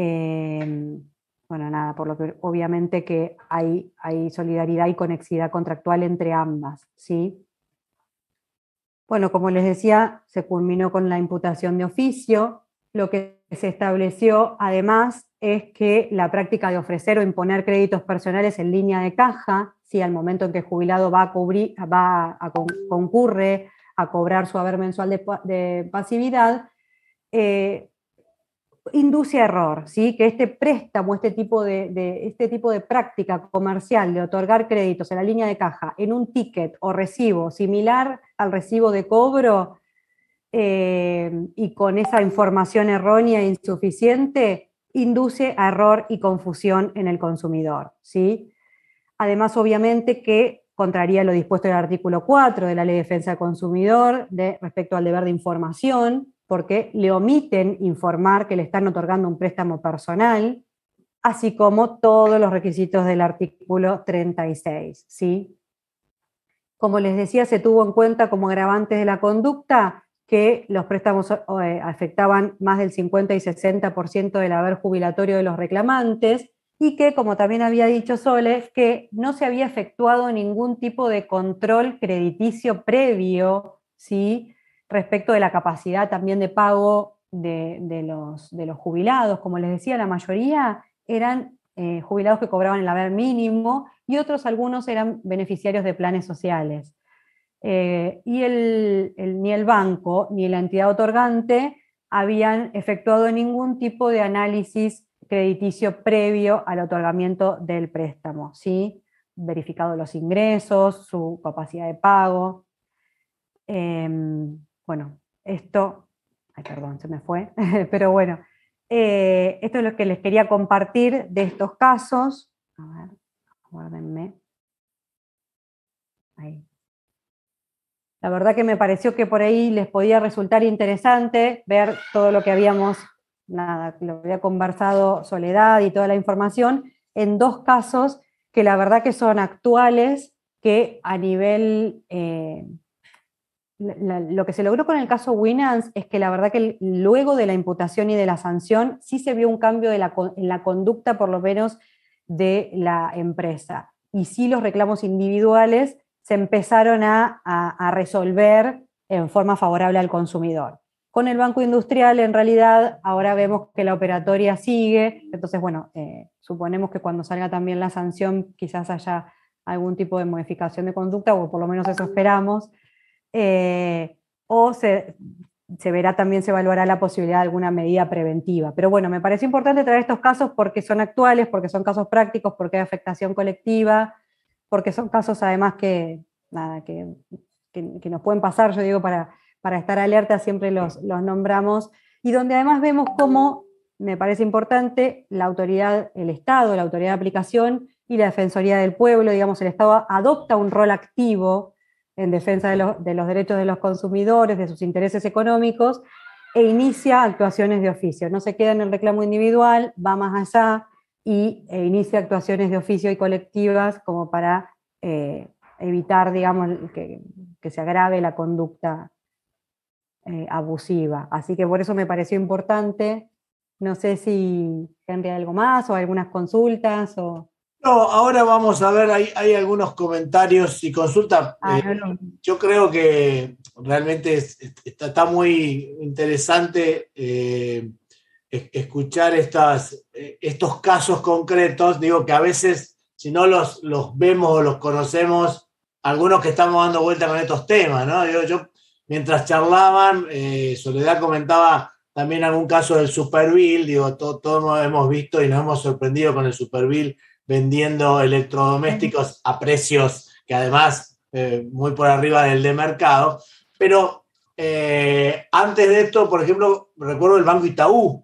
Bueno, nada, por lo que obviamente que hay solidaridad y conexidad contractual entre ambas, ¿sí? Bueno, como les decía, se culminó con la imputación de oficio. Lo que se estableció, además, es que la práctica de ofrecer o imponer créditos personales en línea de caja, si al momento en que el jubilado concurre a cobrar su haber mensual de pasividad, induce a error, ¿sí? Que este préstamo, este tipo de práctica comercial de otorgar créditos en la línea de caja en un ticket o recibo similar al recibo de cobro y con esa información errónea e insuficiente, induce a error y confusión en el consumidor, ¿sí? Además, obviamente, que contraría lo dispuesto en el artículo 4 de la Ley de Defensa del Consumidor respecto al deber de información, porque le omiten informar que le están otorgando un préstamo personal, así como todos los requisitos del artículo 36, ¿sí? Como les decía, se tuvo en cuenta como agravantes de la conducta que los préstamos afectaban más del 50 y 60% del haber jubilatorio de los reclamantes, y que, como también había dicho Sole, que no se había efectuado ningún tipo de control crediticio previo, ¿sí? Respecto de la capacidad también de pago de los jubilados, como les decía, la mayoría eran jubilados que cobraban el haber mínimo y algunos eran beneficiarios de planes sociales. Y ni el banco ni la entidad otorgante habían efectuado ningún tipo de análisis crediticio previo al otorgamiento del préstamo, ¿sí? Verificado los ingresos, su capacidad de pago. Bueno, esto, ay, perdón, se me fue, pero bueno, esto es lo que les quería compartir de estos casos. A ver, guárdenme. Ahí. La verdad que me pareció que por ahí les podía resultar interesante ver todo lo que habíamos, lo había conversado Soledad y toda la información, en dos casos que la verdad que son actuales, que a nivel... lo que se logró con el caso Winans es que la verdad que luego de la imputación y de la sanción sí se vio un cambio en la conducta, por lo menos, de la empresa. Y sí los reclamos individuales se empezaron a resolver en forma favorable al consumidor. Con el Banco Industrial, en realidad, ahora vemos que la operatoria sigue, entonces, bueno, suponemos que cuando salga también la sanción quizás haya algún tipo de modificación de conducta, o por lo menos eso esperamos. O se verá también, se evaluará la posibilidad de alguna medida preventiva. Pero bueno, me parece importante traer estos casos porque son actuales, porque son casos prácticos, porque hay afectación colectiva, porque son casos además que nos pueden pasar, yo digo, para estar alerta siempre los nombramos, y donde además vemos cómo, me parece importante, la autoridad, el Estado, la autoridad de aplicación y la Defensoría del Pueblo, digamos, el Estado adopta un rol activo en defensa de los derechos de los consumidores, de sus intereses económicos, e inicia actuaciones de oficio. No se queda en el reclamo individual, va más allá e inicia actuaciones de oficio y colectivas como para evitar, digamos, que se agrave la conducta abusiva. Así que por eso me pareció importante. No sé si Henry hay algo más o algunas consultas o... No, ahora vamos a ver, hay algunos comentarios y consultas. No. Yo creo que realmente está muy interesante escuchar estos casos concretos. Digo que a veces, si no los vemos o los conocemos, algunos que estamos dando vuelta con estos temas, ¿no? Yo mientras charlaban, Soledad comentaba también algún caso del Superbill. Digo, todos hemos visto y nos hemos sorprendido con el Superbill vendiendo electrodomésticos a precios que además muy por arriba del de mercado. Pero antes de esto, por ejemplo, recuerdo el Banco Itaú,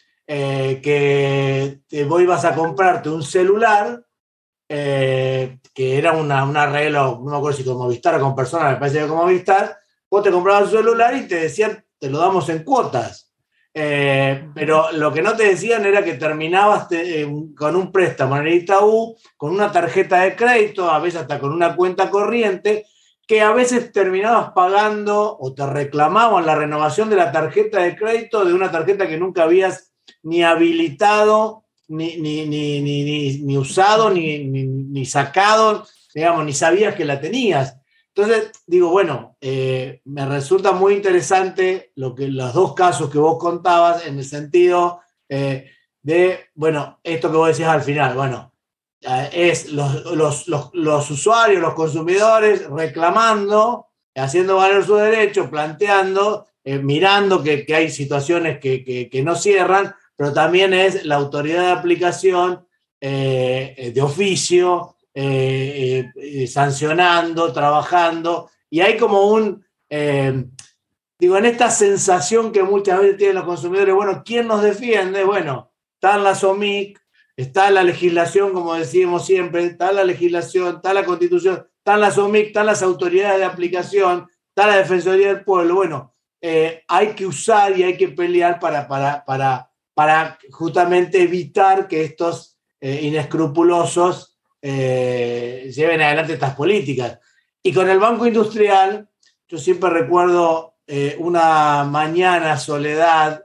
que vos ibas a comprarte un celular, que era un arreglo, no me acuerdo si con Movistar o con Personal, me parece que con Movistar, vos te comprabas un celular y te decían, te lo damos en cuotas. Pero lo que no te decían era que terminabas con un préstamo en el Itaú, con una tarjeta de crédito, a veces hasta con una cuenta corriente, que a veces terminabas pagando o te reclamaban la renovación de la tarjeta de crédito de una tarjeta que nunca habías ni habilitado, ni usado, ni sacado, digamos, ni sabías que la tenías. Entonces, digo, bueno, me resulta muy interesante los dos casos que vos contabas en el sentido de, bueno, esto que vos decías al final, bueno, es los usuarios, los consumidores reclamando, haciendo valer su derecho, planteando, mirando que hay situaciones que no cierran, pero también es la autoridad de aplicación de oficio, sancionando, trabajando, y hay como digo, en esta sensación que muchas veces tienen los consumidores, bueno, ¿quién nos defiende? Bueno, está en la SOMIC, está la legislación, como decimos siempre, está la legislación, está la Constitución, está la SOMIC, están las autoridades de aplicación, está la Defensoría del Pueblo. Bueno, hay que usar y hay que pelear para justamente evitar que estos inescrupulosos lleven adelante estas políticas. Y con el Banco Industrial, yo siempre recuerdo una mañana, Soledad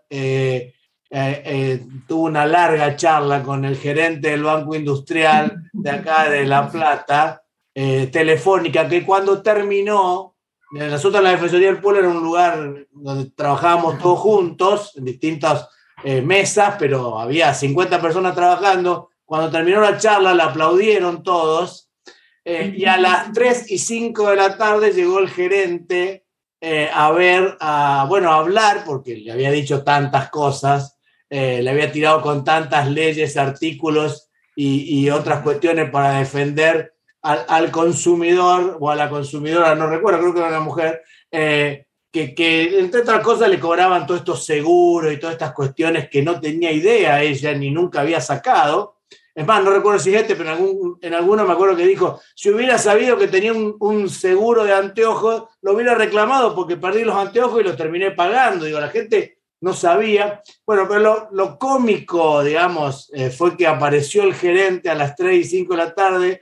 tuvo una larga charla con el gerente del Banco Industrial de acá de La Plata, telefónica, que cuando terminó nosotros la Defensoría del Pueblo era un lugar donde trabajábamos todos juntos, en distintas mesas, pero había 50 personas trabajando. Cuando terminó la charla, la aplaudieron todos, y a las 3:05 de la tarde llegó el gerente a hablar, porque le había dicho tantas cosas, le había tirado con tantas leyes, artículos y otras cuestiones para defender al consumidor o a la consumidora, no recuerdo, creo que era una mujer, que entre otras cosas le cobraban todos estos seguros y todas estas cuestiones que no tenía idea ella ni nunca había sacado. Es más, no recuerdo si es pero en alguno me acuerdo que dijo, si hubiera sabido que tenía un seguro de anteojos, lo hubiera reclamado porque perdí los anteojos y los terminé pagando. Digo, la gente no sabía. Bueno, pero lo cómico, digamos, fue que apareció el gerente a las 3:05 de la tarde,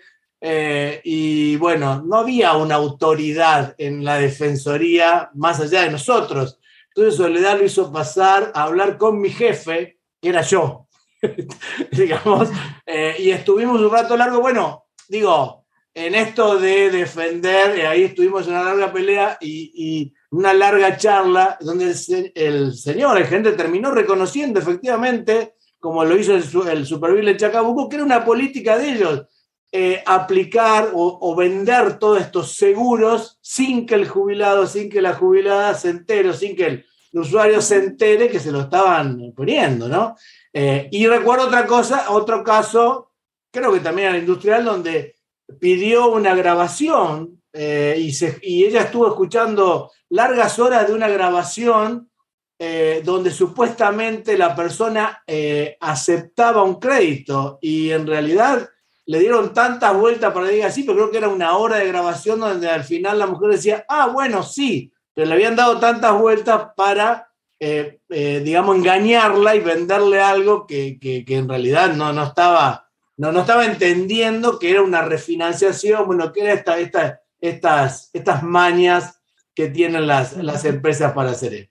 y bueno, no había una autoridad en la Defensoría más allá de nosotros. Entonces Soledad lo hizo pasar a hablar con mi jefe, que era yo. Digamos, y estuvimos un rato largo, bueno, digo, en esto de defender, ahí estuvimos en una larga pelea y una larga charla, donde el gerente terminó reconociendo efectivamente, como lo hizo el Superville en Chacabuco, que era una política de ellos, aplicar o vender todos estos seguros sin que el jubilado, sin que la jubilada se entere, sin que el usuario se entere que se lo estaban poniendo, ¿no? Y recuerdo otro caso, creo que también era industrial, donde pidió una grabación, y ella estuvo escuchando largas horas de una grabación donde supuestamente la persona aceptaba un crédito, y en realidad le dieron tantas vueltas para que diga sí, pero creo que era una hora de grabación donde al final la mujer decía, bueno, sí, pero le habían dado tantas vueltas para digamos, engañarla y venderle algo que en realidad no estaba entendiendo que era una refinanciación, bueno, que era estas mañas que tienen las empresas para hacer esto.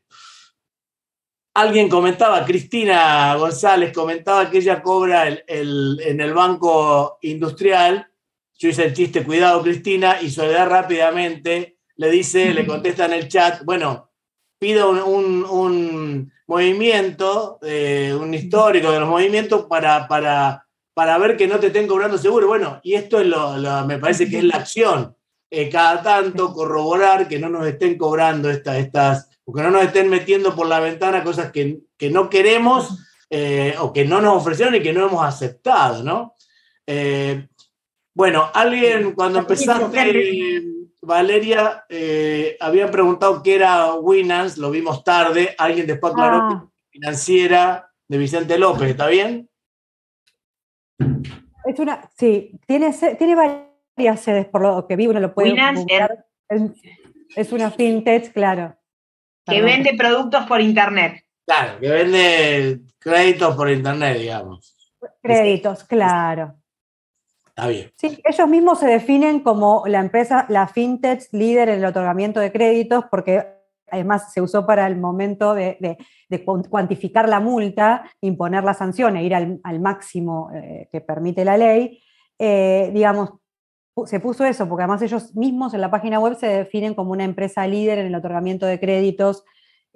Alguien comentaba, Cristina González comentaba que ella cobra en el Banco Industrial. Yo hice el chiste, cuidado Cristina, y Soledad rápidamente le contesta en el chat, bueno, pido un movimiento, un histórico de los movimientos para ver que no te estén cobrando seguro. Bueno, y esto es me parece que es la acción. Cada tanto corroborar que no nos estén cobrando porque no nos estén metiendo por la ventana cosas que no queremos, o que no nos ofrecieron y que no hemos aceptado, ¿no? Bueno, alguien cuando empezaste, Valeria, había preguntado qué era Winans, lo vimos tarde, alguien después aclaró que financiera de Vicente López, ¿está bien? Sí, tiene varias sedes, por lo que vi, uno lo puede buscar. Es una fintech, claro. Que vende productos por internet. Claro, que vende créditos por internet, digamos. Créditos, claro. Está bien. Sí, ellos mismos se definen como la empresa, la fintech líder en el otorgamiento de créditos, porque además se usó para el momento de cuantificar la multa, imponer la sanción e ir al máximo que permite la ley. Digamos, se puso eso, porque además ellos mismos en la página web se definen como una empresa líder en el otorgamiento de créditos,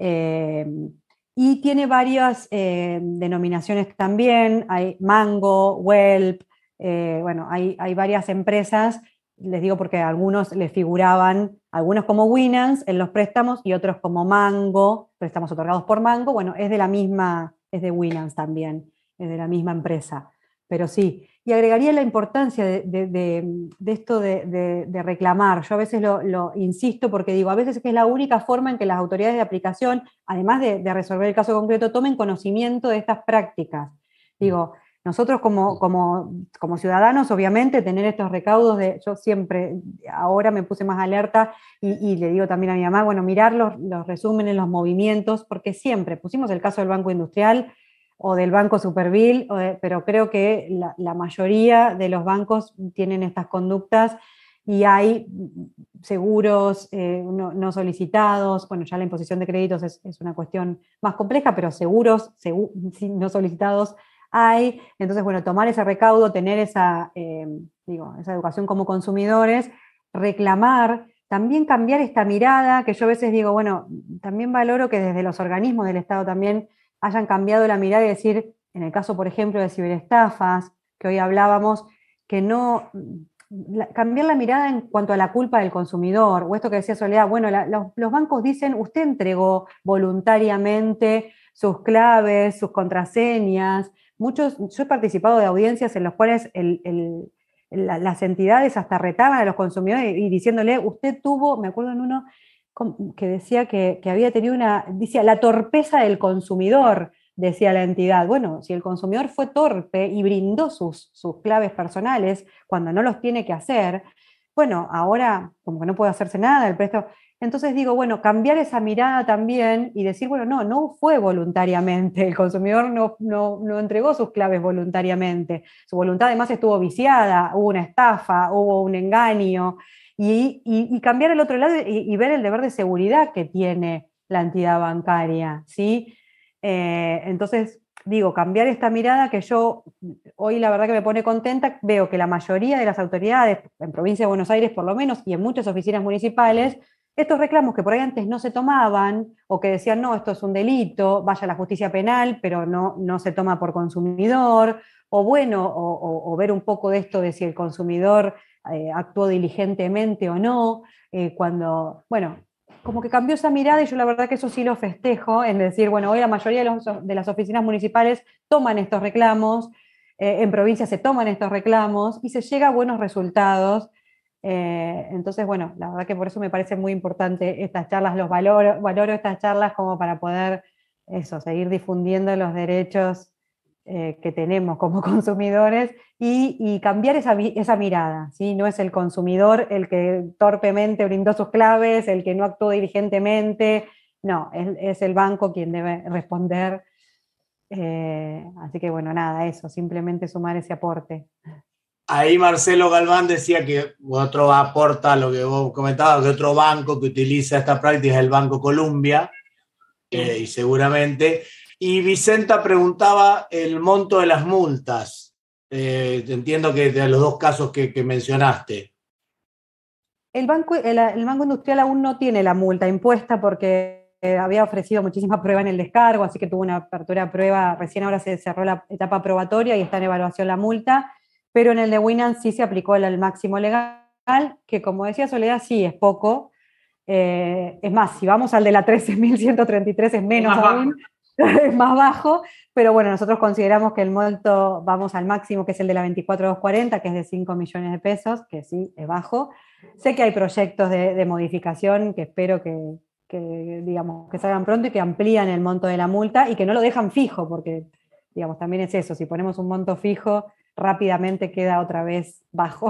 y tiene varias denominaciones también, hay Mango, Welp, bueno, hay varias empresas, les digo porque algunos les figuraban, algunos como Winans en los préstamos y otros como Mango, préstamos otorgados por Mango, bueno, es de Winans también, es de la misma empresa, pero sí. Y agregaría la importancia de esto de reclamar. Yo a veces lo insisto porque digo, a veces es la única forma en que las autoridades de aplicación, además de resolver el caso concreto, tomen conocimiento de estas prácticas. Digo, nosotros como ciudadanos, obviamente, tener estos recaudos yo siempre, ahora me puse más alerta y le digo también a mi mamá, bueno, mirar los resúmenes, los movimientos, porque siempre pusimos el caso del Banco Industrial, o del Banco Superville, pero creo que la mayoría de los bancos tienen estas conductas y hay seguros no solicitados. Bueno, ya la imposición de créditos es una cuestión más compleja, pero seguros no solicitados hay. Entonces, bueno, tomar ese recaudo, tener esa educación como consumidores, reclamar, también cambiar esta mirada, que yo a veces digo, bueno, también valoro que desde los organismos del Estado también hayan cambiado la mirada y decir, en el caso, por ejemplo, de ciberestafas, que hoy hablábamos, que no... cambiar la mirada en cuanto a la culpa del consumidor, o esto que decía Soledad, bueno, los bancos dicen, usted entregó voluntariamente sus claves, sus contraseñas. Yo he participado de audiencias en las cuales las entidades hasta retaban a los consumidores y diciéndole, usted tuvo, me acuerdo en uno que decía que había tenido decía, la torpeza del consumidor, decía la entidad. Bueno, si el consumidor fue torpe y brindó sus claves personales cuando no los tiene que hacer, bueno, ahora como que no puede hacerse nada, el préstamo. Entonces digo, bueno, cambiar esa mirada también y decir, bueno, no fue voluntariamente, el consumidor no entregó sus claves voluntariamente, su voluntad además estuvo viciada, hubo una estafa, hubo un engaño, y cambiar el otro lado y ver el deber de seguridad que tiene la entidad bancaria, ¿sí? Entonces, digo, cambiar esta mirada que yo hoy la verdad que me pone contenta, veo que la mayoría de las autoridades, en Provincia de Buenos Aires por lo menos, y en muchas oficinas municipales, estos reclamos que por ahí antes no se tomaban, o que decían, no, esto es un delito, vaya a la justicia penal, pero no se toma por consumidor, o bueno, o ver un poco de esto de si el consumidor actuó diligentemente o no, cuando, bueno, como que cambió esa mirada y yo la verdad que eso sí lo festejo, en decir, bueno, hoy la mayoría de las oficinas municipales toman estos reclamos, en provincia se toman estos reclamos y se llega a buenos resultados. Entonces, bueno, la verdad que por eso me parece muy importante estas charlas, valoro estas charlas como para poder seguir difundiendo los derechos que tenemos como consumidores y cambiar esa mirada, ¿sí? No es el consumidor el que torpemente brindó sus claves, el que no actuó diligentemente, no, es el banco quien debe responder. Así que bueno, nada, eso, simplemente sumar ese aporte. Ahí Marcelo Galván decía que otro aporta lo que vos comentabas, que otro banco que utiliza esta práctica es el Banco Columbia, y seguramente. Y Vicenta preguntaba el monto de las multas. Entiendo que de los dos casos que mencionaste. El Banco Industrial aún no tiene la multa impuesta porque había ofrecido muchísima prueba en el descargo, así que tuvo una apertura a prueba, recién ahora se cerró la etapa probatoria y está en evaluación la multa, pero en el de Winamp sí se aplicó el máximo legal, que como decía Soledad, sí es poco. Es más, si vamos al de la 13.133 es menos aún, es más bajo, pero bueno, nosotros consideramos que el monto, vamos al máximo, que es el de la 24.240, que es de 5 millones de pesos, que sí, es bajo. Sé que hay proyectos de modificación que espero que digamos, que salgan pronto y que amplían el monto de la multa y que no lo dejan fijo, porque digamos, también es eso, si ponemos un monto fijo, rápidamente queda otra vez bajo.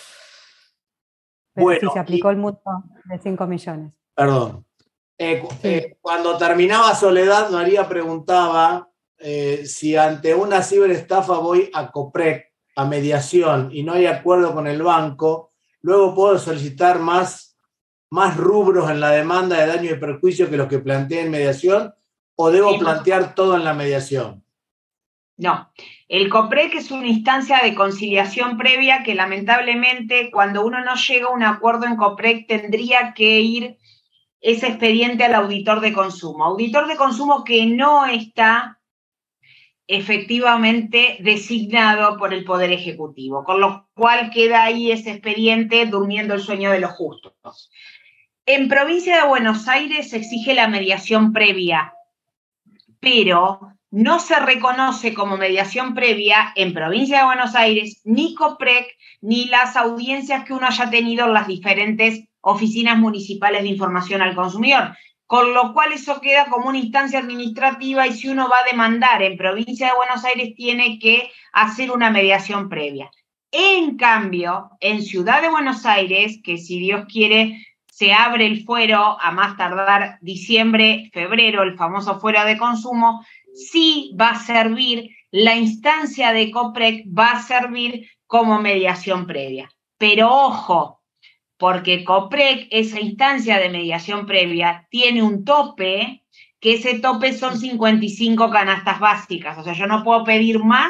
Pero bueno, sí, se aplicó el monto de 5 millones. Perdón. Sí. Cuando terminaba Soledad, María preguntaba si ante una ciberestafa voy a COPREC, a mediación, y no hay acuerdo con el banco, luego puedo solicitar más rubros en la demanda de daño y perjuicio que los que planteé en mediación, o debo plantear todo en la mediación. No, el COPREC es una instancia de conciliación previa que lamentablemente cuando uno no llega a un acuerdo en COPREC tendría que ir ese expediente al auditor de consumo que no está efectivamente designado por el Poder Ejecutivo, con lo cual queda ahí ese expediente durmiendo el sueño de los justos. En Provincia de Buenos Aires se exige la mediación previa, pero no se reconoce como mediación previa en Provincia de Buenos Aires ni COPREC ni las audiencias que uno haya tenido en las diferentes oficinas municipales de información al consumidor, con lo cual eso queda como una instancia administrativa y si uno va a demandar en Provincia de Buenos Aires tiene que hacer una mediación previa. En cambio, en Ciudad de Buenos Aires, que si Dios quiere se abre el fuero a más tardar diciembre, febrero, el famoso fuero de consumo, sí va a servir, la instancia de COPREC va a servir como mediación previa. Pero ojo, porque COPREC, esa instancia de mediación previa, tiene un tope, que ese tope son 55 canastas básicas. O sea, yo no puedo pedir más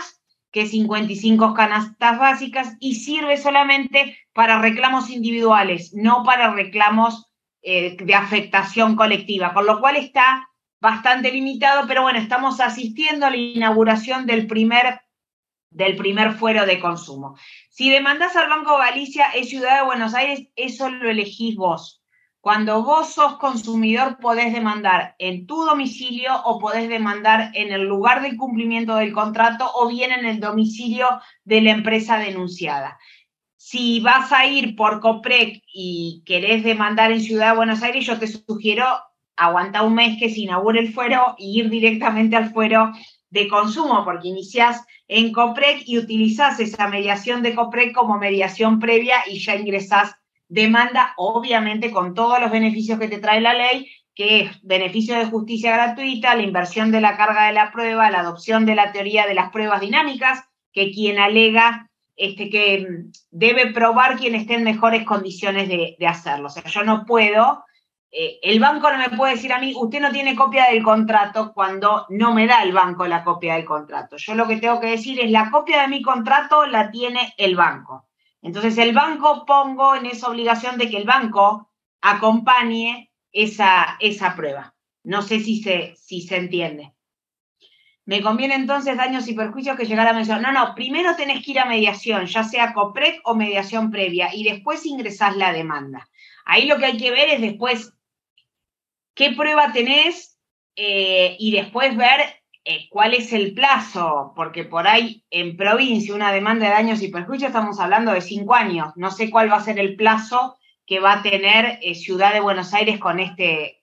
que 55 canastas básicas y sirve solamente para reclamos individuales, no para reclamos de afectación colectiva, con lo cual está bastante limitado, pero bueno, estamos asistiendo a la inauguración del primer fuero de consumo. Si demandás al Banco Galicia, es Ciudad de Buenos Aires, eso lo elegís vos. Cuando vos sos consumidor, podés demandar en tu domicilio o podés demandar en el lugar de cumplimiento del contrato o bien en el domicilio de la empresa denunciada. Si vas a ir por COPREC y querés demandar en Ciudad de Buenos Aires, yo te sugiero aguantar un mes que se inaugure el fuero y ir directamente al fuero de consumo, porque iniciás en COPREC y utilizás esa mediación de COPREC como mediación previa y ya ingresás demanda, obviamente con todos los beneficios que te trae la ley, que es beneficio de justicia gratuita, la inversión de la carga de la prueba, la adopción de la teoría de las pruebas dinámicas, que quien alega que debe probar quien esté en mejores condiciones de hacerlo. O sea, yo no puedo, el banco no me puede decir a mí, usted no tiene copia del contrato cuando no me da el banco la copia del contrato. Yo lo que tengo que decir es, la copia de mi contrato la tiene el banco. Entonces el banco, pongo en esa obligación de que el banco acompañe esa prueba. No sé si se entiende. Me conviene entonces daños y perjuicios que llegar a mencionar. No, primero tenés que ir a mediación, ya sea COPREC o mediación previa, y después ingresás la demanda. Ahí lo que hay que ver es después qué prueba tenés y después ver cuál es el plazo, porque por ahí en provincia una demanda de daños y perjuicios estamos hablando de 5 años. No sé cuál va a ser el plazo que va a tener Ciudad de Buenos Aires con este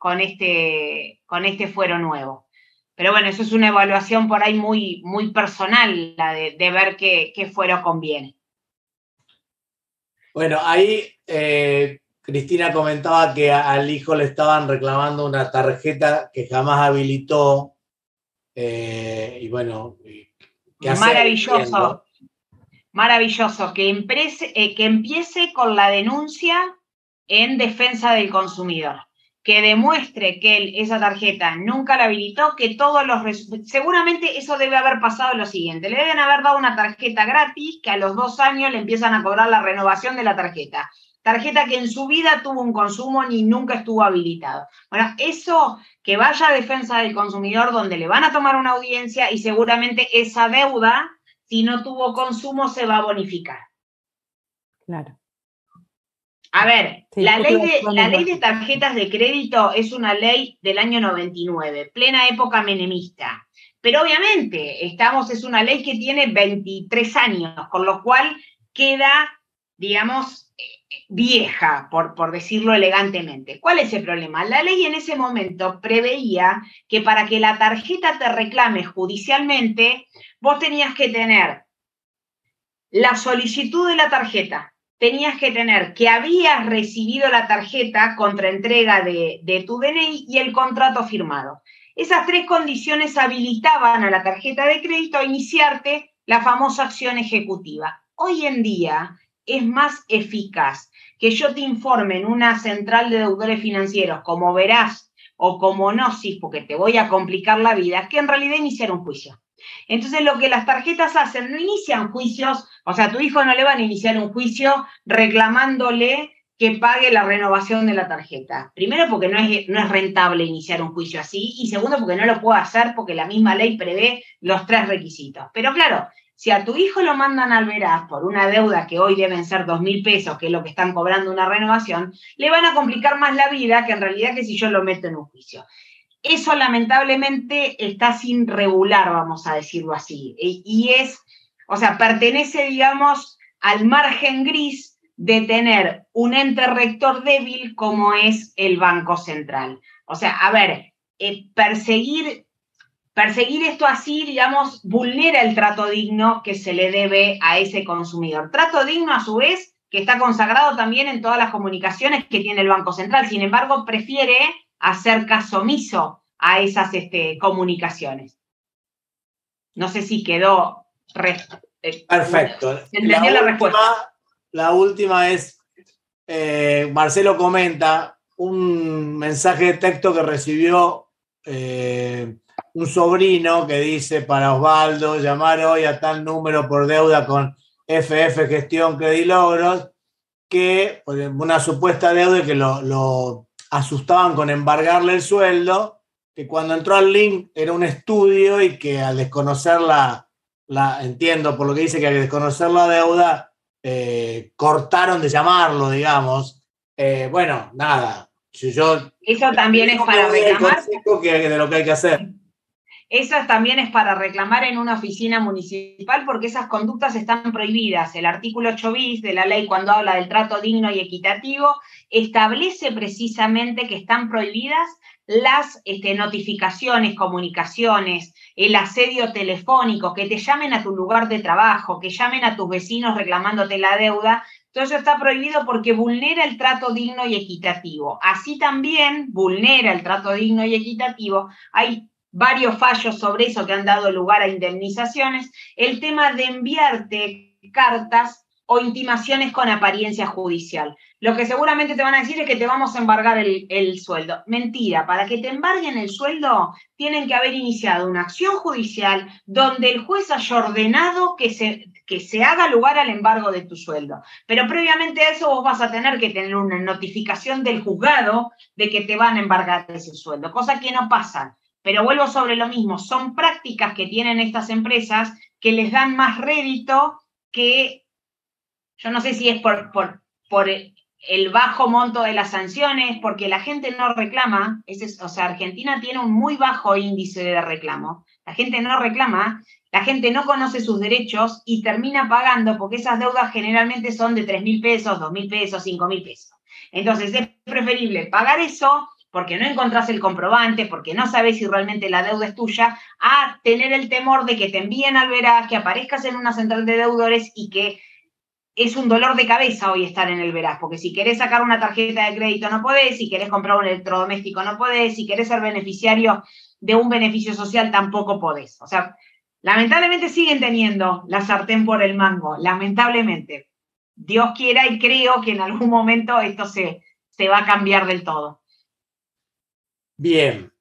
fuero nuevo. Pero bueno, eso es una evaluación por ahí muy, muy personal, la de ver qué fuero conviene. Bueno, ahí Cristina comentaba que al hijo le estaban reclamando una tarjeta que jamás habilitó. Y bueno, ¿qué hacer? Maravilloso. Maravilloso. Que empiece con la denuncia en defensa del consumidor. Que demuestre que esa tarjeta nunca la habilitó, que seguramente eso debe haber pasado lo siguiente. Le deben haber dado una tarjeta gratis que a los 2 años le empiezan a cobrar la renovación de la tarjeta. Tarjeta que en su vida tuvo un consumo ni nunca estuvo habilitado. Bueno, eso que vaya a defensa del consumidor donde le van a tomar una audiencia y seguramente esa deuda, si no tuvo consumo, se va a bonificar. Claro. A ver, sí, la ley de tarjetas de crédito es una ley del año 99, plena época menemista. Pero obviamente es una ley que tiene 23 años, con lo cual queda, digamos, vieja, por decirlo elegantemente. ¿Cuál es el problema? La ley en ese momento preveía que para que la tarjeta te reclame judicialmente, vos tenías que tener la solicitud de la tarjeta, tenías que tener que habías recibido la tarjeta contra entrega de tu DNI y el contrato firmado. Esas 3 condiciones habilitaban a la tarjeta de crédito a iniciarte la famosa acción ejecutiva. Hoy en día es más eficaz que yo te informe en una central de deudores financieros, como Verás o como Gnosis, porque te voy a complicar la vida, que en realidad iniciar un juicio. Entonces, lo que las tarjetas hacen, no inician juicios, o sea, a tu hijo no le van a iniciar un juicio reclamándole que pague la renovación de la tarjeta. Primero, porque no es rentable iniciar un juicio así, y segundo, porque no lo puedo hacer porque la misma ley prevé los 3 requisitos. Pero claro, si a tu hijo lo mandan al Verás por una deuda que hoy deben ser 2.000 pesos, que es lo que están cobrando una renovación, le van a complicar más la vida que en realidad que si yo lo meto en un juicio. Eso lamentablemente está sin regular, vamos a decirlo así, y pertenece, digamos, al margen gris de tener un ente rector débil como es el Banco Central. O sea, a ver, perseguir esto así, digamos, vulnera el trato digno que se le debe a ese consumidor. Trato digno, a su vez, que está consagrado también en todas las comunicaciones que tiene el Banco Central. Sin embargo, prefiere hacer caso omiso a esas comunicaciones. No sé si quedó... Perfecto. ¿Entendió la respuesta? La última es, Marcelo comenta un mensaje de texto que recibió un sobrino que dice para Osvaldo, llamar hoy a tal número por deuda con FF Gestión Credilogros, que una supuesta deuda que lo asustaban con embargarle el sueldo, que cuando entró al link era un estudio y que al desconocer entiendo por lo que dice que al desconocer la deuda, cortaron de llamarlo, digamos. Bueno, nada. Eso también es para reclamar. De lo que hay que hacer. Eso también es para reclamar en una oficina municipal porque esas conductas están prohibidas. El artículo 8 bis de la ley, cuando habla del trato digno y equitativo, establece precisamente que están prohibidas las notificaciones, comunicaciones, el asedio telefónico, que te llamen a tu lugar de trabajo, que llamen a tus vecinos reclamándote la deuda. Todo eso está prohibido porque vulnera el trato digno y equitativo. Así también vulnera el trato digno y equitativo. Hay varios fallos sobre eso que han dado lugar a indemnizaciones, el tema de enviarte cartas o intimaciones con apariencia judicial. Lo que seguramente te van a decir es que te vamos a embargar el sueldo. Mentira, para que te embarguen el sueldo tienen que haber iniciado una acción judicial donde el juez haya ordenado que se haga lugar al embargo de tu sueldo. Pero previamente a eso vos vas a tener que tener una notificación del juzgado de que te van a embargar ese sueldo, cosa que no pasa. Pero vuelvo sobre lo mismo, son prácticas que tienen estas empresas que les dan más rédito que, yo no sé si es por el bajo monto de las sanciones, porque la gente no reclama, o sea, Argentina tiene un muy bajo índice de reclamo, la gente no reclama, la gente no conoce sus derechos y termina pagando, porque esas deudas generalmente son de 3.000 pesos, 2.000 pesos, 5.000 pesos. Entonces es preferible pagar eso, porque no encontrás el comprobante, porque no sabés si realmente la deuda es tuya, a tener el temor de que te envíen al veraz, que aparezcas en una central de deudores y que es un dolor de cabeza hoy estar en el veraz, porque si querés sacar una tarjeta de crédito no podés, si querés comprar un electrodoméstico no podés, si querés ser beneficiario de un beneficio social tampoco podés. O sea, lamentablemente siguen teniendo la sartén por el mango, lamentablemente. Dios quiera y creo que en algún momento esto se va a cambiar del todo. Bien,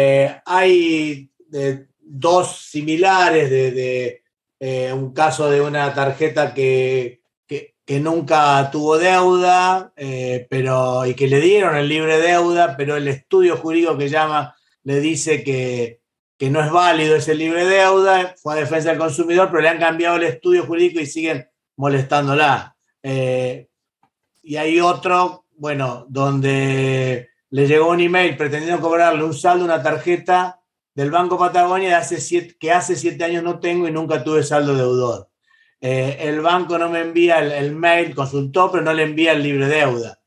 hay dos similares de un caso de una tarjeta que nunca tuvo deuda, y que le dieron el libre deuda, pero el estudio jurídico que llama le dice que no es válido ese libre deuda, fue a defensa del consumidor, pero le han cambiado el estudio jurídico y siguen molestándola. Y hay otro, bueno, donde le llegó un email pretendiendo cobrarle un saldo, una tarjeta del Banco Patagonia que hace 7 años no tengo y nunca tuve saldo deudor. El banco no me envía el mail, consultó, pero no le envía el libre deuda.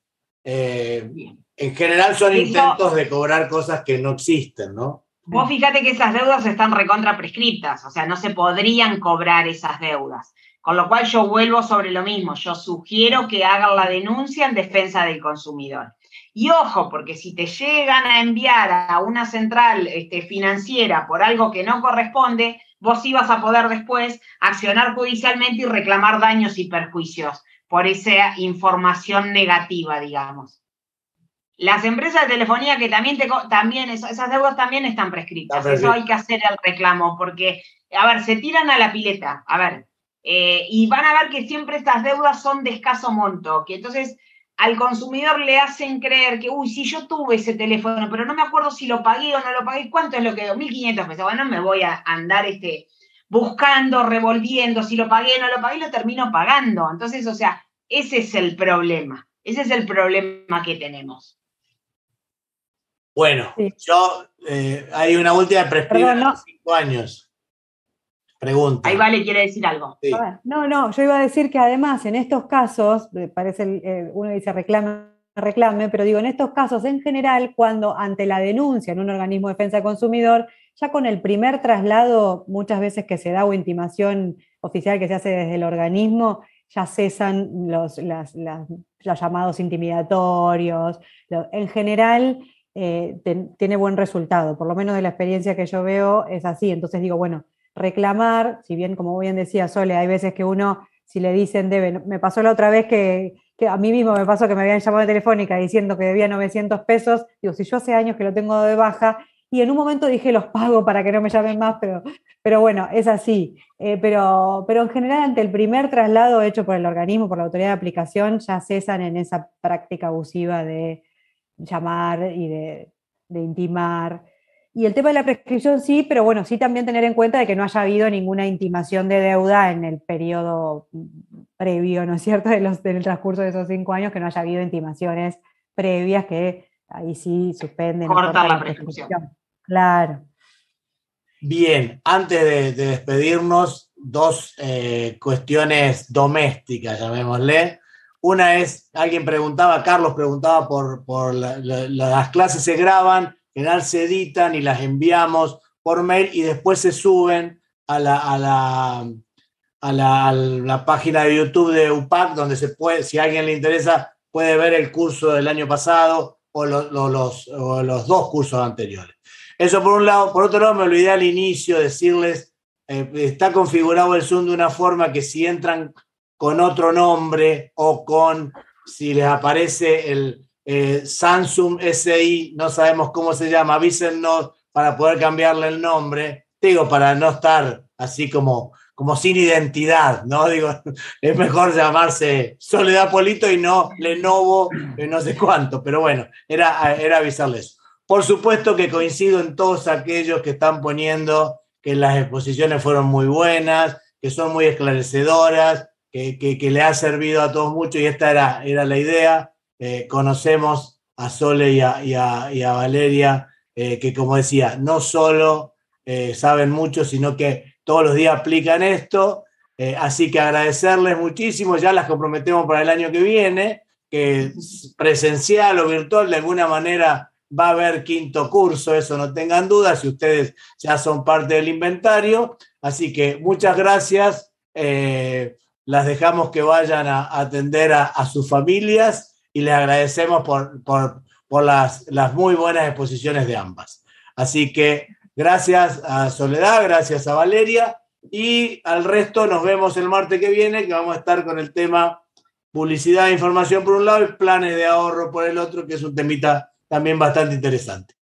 En general son intentos de cobrar cosas que no existen, ¿no? Vos fíjate que esas deudas están recontra prescriptas, o sea, no se podrían cobrar esas deudas. Con lo cual yo vuelvo sobre lo mismo, yo sugiero que hagan la denuncia en defensa del consumidor. Y ojo, porque si te llegan a enviar a una central financiera por algo que no corresponde, vos ibas a poder después accionar judicialmente y reclamar daños y perjuicios por esa información negativa, digamos. Las empresas de telefonía que también esas deudas también están prescritas. Eso hay que hacer el reclamo, porque, a ver, se tiran a la pileta, a ver, y van a ver que siempre estas deudas son de escaso monto, que entonces al consumidor le hacen creer que, uy, sí, yo tuve ese teléfono, pero no me acuerdo si lo pagué o no lo pagué, ¿cuánto es lo que dio? 1.500 pesos. Bueno, me voy a andar buscando, revolviendo, si lo pagué o no lo pagué, lo termino pagando. Entonces, o sea, ese es el problema que tenemos. Bueno, sí. Hay una última prescripción de 5 años. Pregunta. Ahí Vale quiere decir algo. Sí. No, yo iba a decir que además en estos casos, parece uno dice reclame, pero digo, en estos casos en general, cuando ante la denuncia en un organismo de defensa del consumidor, ya con el primer traslado, muchas veces que se da o intimación oficial que se hace desde el organismo, ya cesan los llamados intimidatorios. En general, tiene buen resultado, por lo menos de la experiencia que yo veo es así. Entonces digo, bueno, reclamar, si bien como bien decía Sole, hay veces que uno, si le dicen debe, me pasó la otra vez que a mí mismo me pasó que me habían llamado de Telefónica diciendo que debía 900 pesos, digo, si yo hace años que lo tengo de baja y en un momento dije los pago para que no me llamen más, pero bueno, es así. Pero en general, ante el primer traslado hecho por el organismo, por la autoridad de aplicación, ya cesan en esa práctica abusiva de llamar y de intimar. Y el tema de la prescripción sí, pero bueno, sí también tener en cuenta de que no haya habido ninguna intimación de deuda en el periodo previo, ¿no es cierto?, del transcurso de esos 5 años, que no haya habido intimaciones previas que ahí sí suspenden o Corta cortan la la prescripción. prescripción. Claro. Bien, antes de despedirnos, dos cuestiones domésticas, llamémosle. Una es, alguien preguntaba, Carlos preguntaba por las clases se graban, en general se editan y las enviamos por mail y después se suben a la página de YouTube de UPAC, donde se puede, si a alguien le interesa, puede ver el curso del año pasado o los 2 cursos anteriores. Eso por un lado. Por otro lado, me olvidé al inicio decirles, está configurado el Zoom de una forma que si entran con otro nombre o si les aparece el Samsung SI, no sabemos cómo se llama, avísennos para poder cambiarle el nombre. Digo, para no estar así como sin identidad, ¿no? Digo, es mejor llamarse Soledad Polito y no Lenovo, no sé cuánto, pero bueno, era avisarles. Por supuesto que coincido en todos aquellos que están poniendo que las exposiciones fueron muy buenas, que son muy esclarecedoras, que le ha servido a todos mucho y esta era la idea. Conocemos a Sole y a Valeria, que como decía, no solo saben mucho, sino que todos los días aplican esto. Así que agradecerles muchísimo, ya las comprometemos para el año que viene, que presencial o virtual de alguna manera va a haber 5º curso, eso no tengan dudas, si ustedes ya son parte del inventario. Así que muchas gracias. Las dejamos que vayan a atender a sus familias y les agradecemos por las muy buenas exposiciones de ambas. Así que gracias a Soledad, gracias a Valeria y al resto nos vemos el martes que viene, que vamos a estar con el tema publicidad e información por un lado y planes de ahorro por el otro, que es un temita también bastante interesante.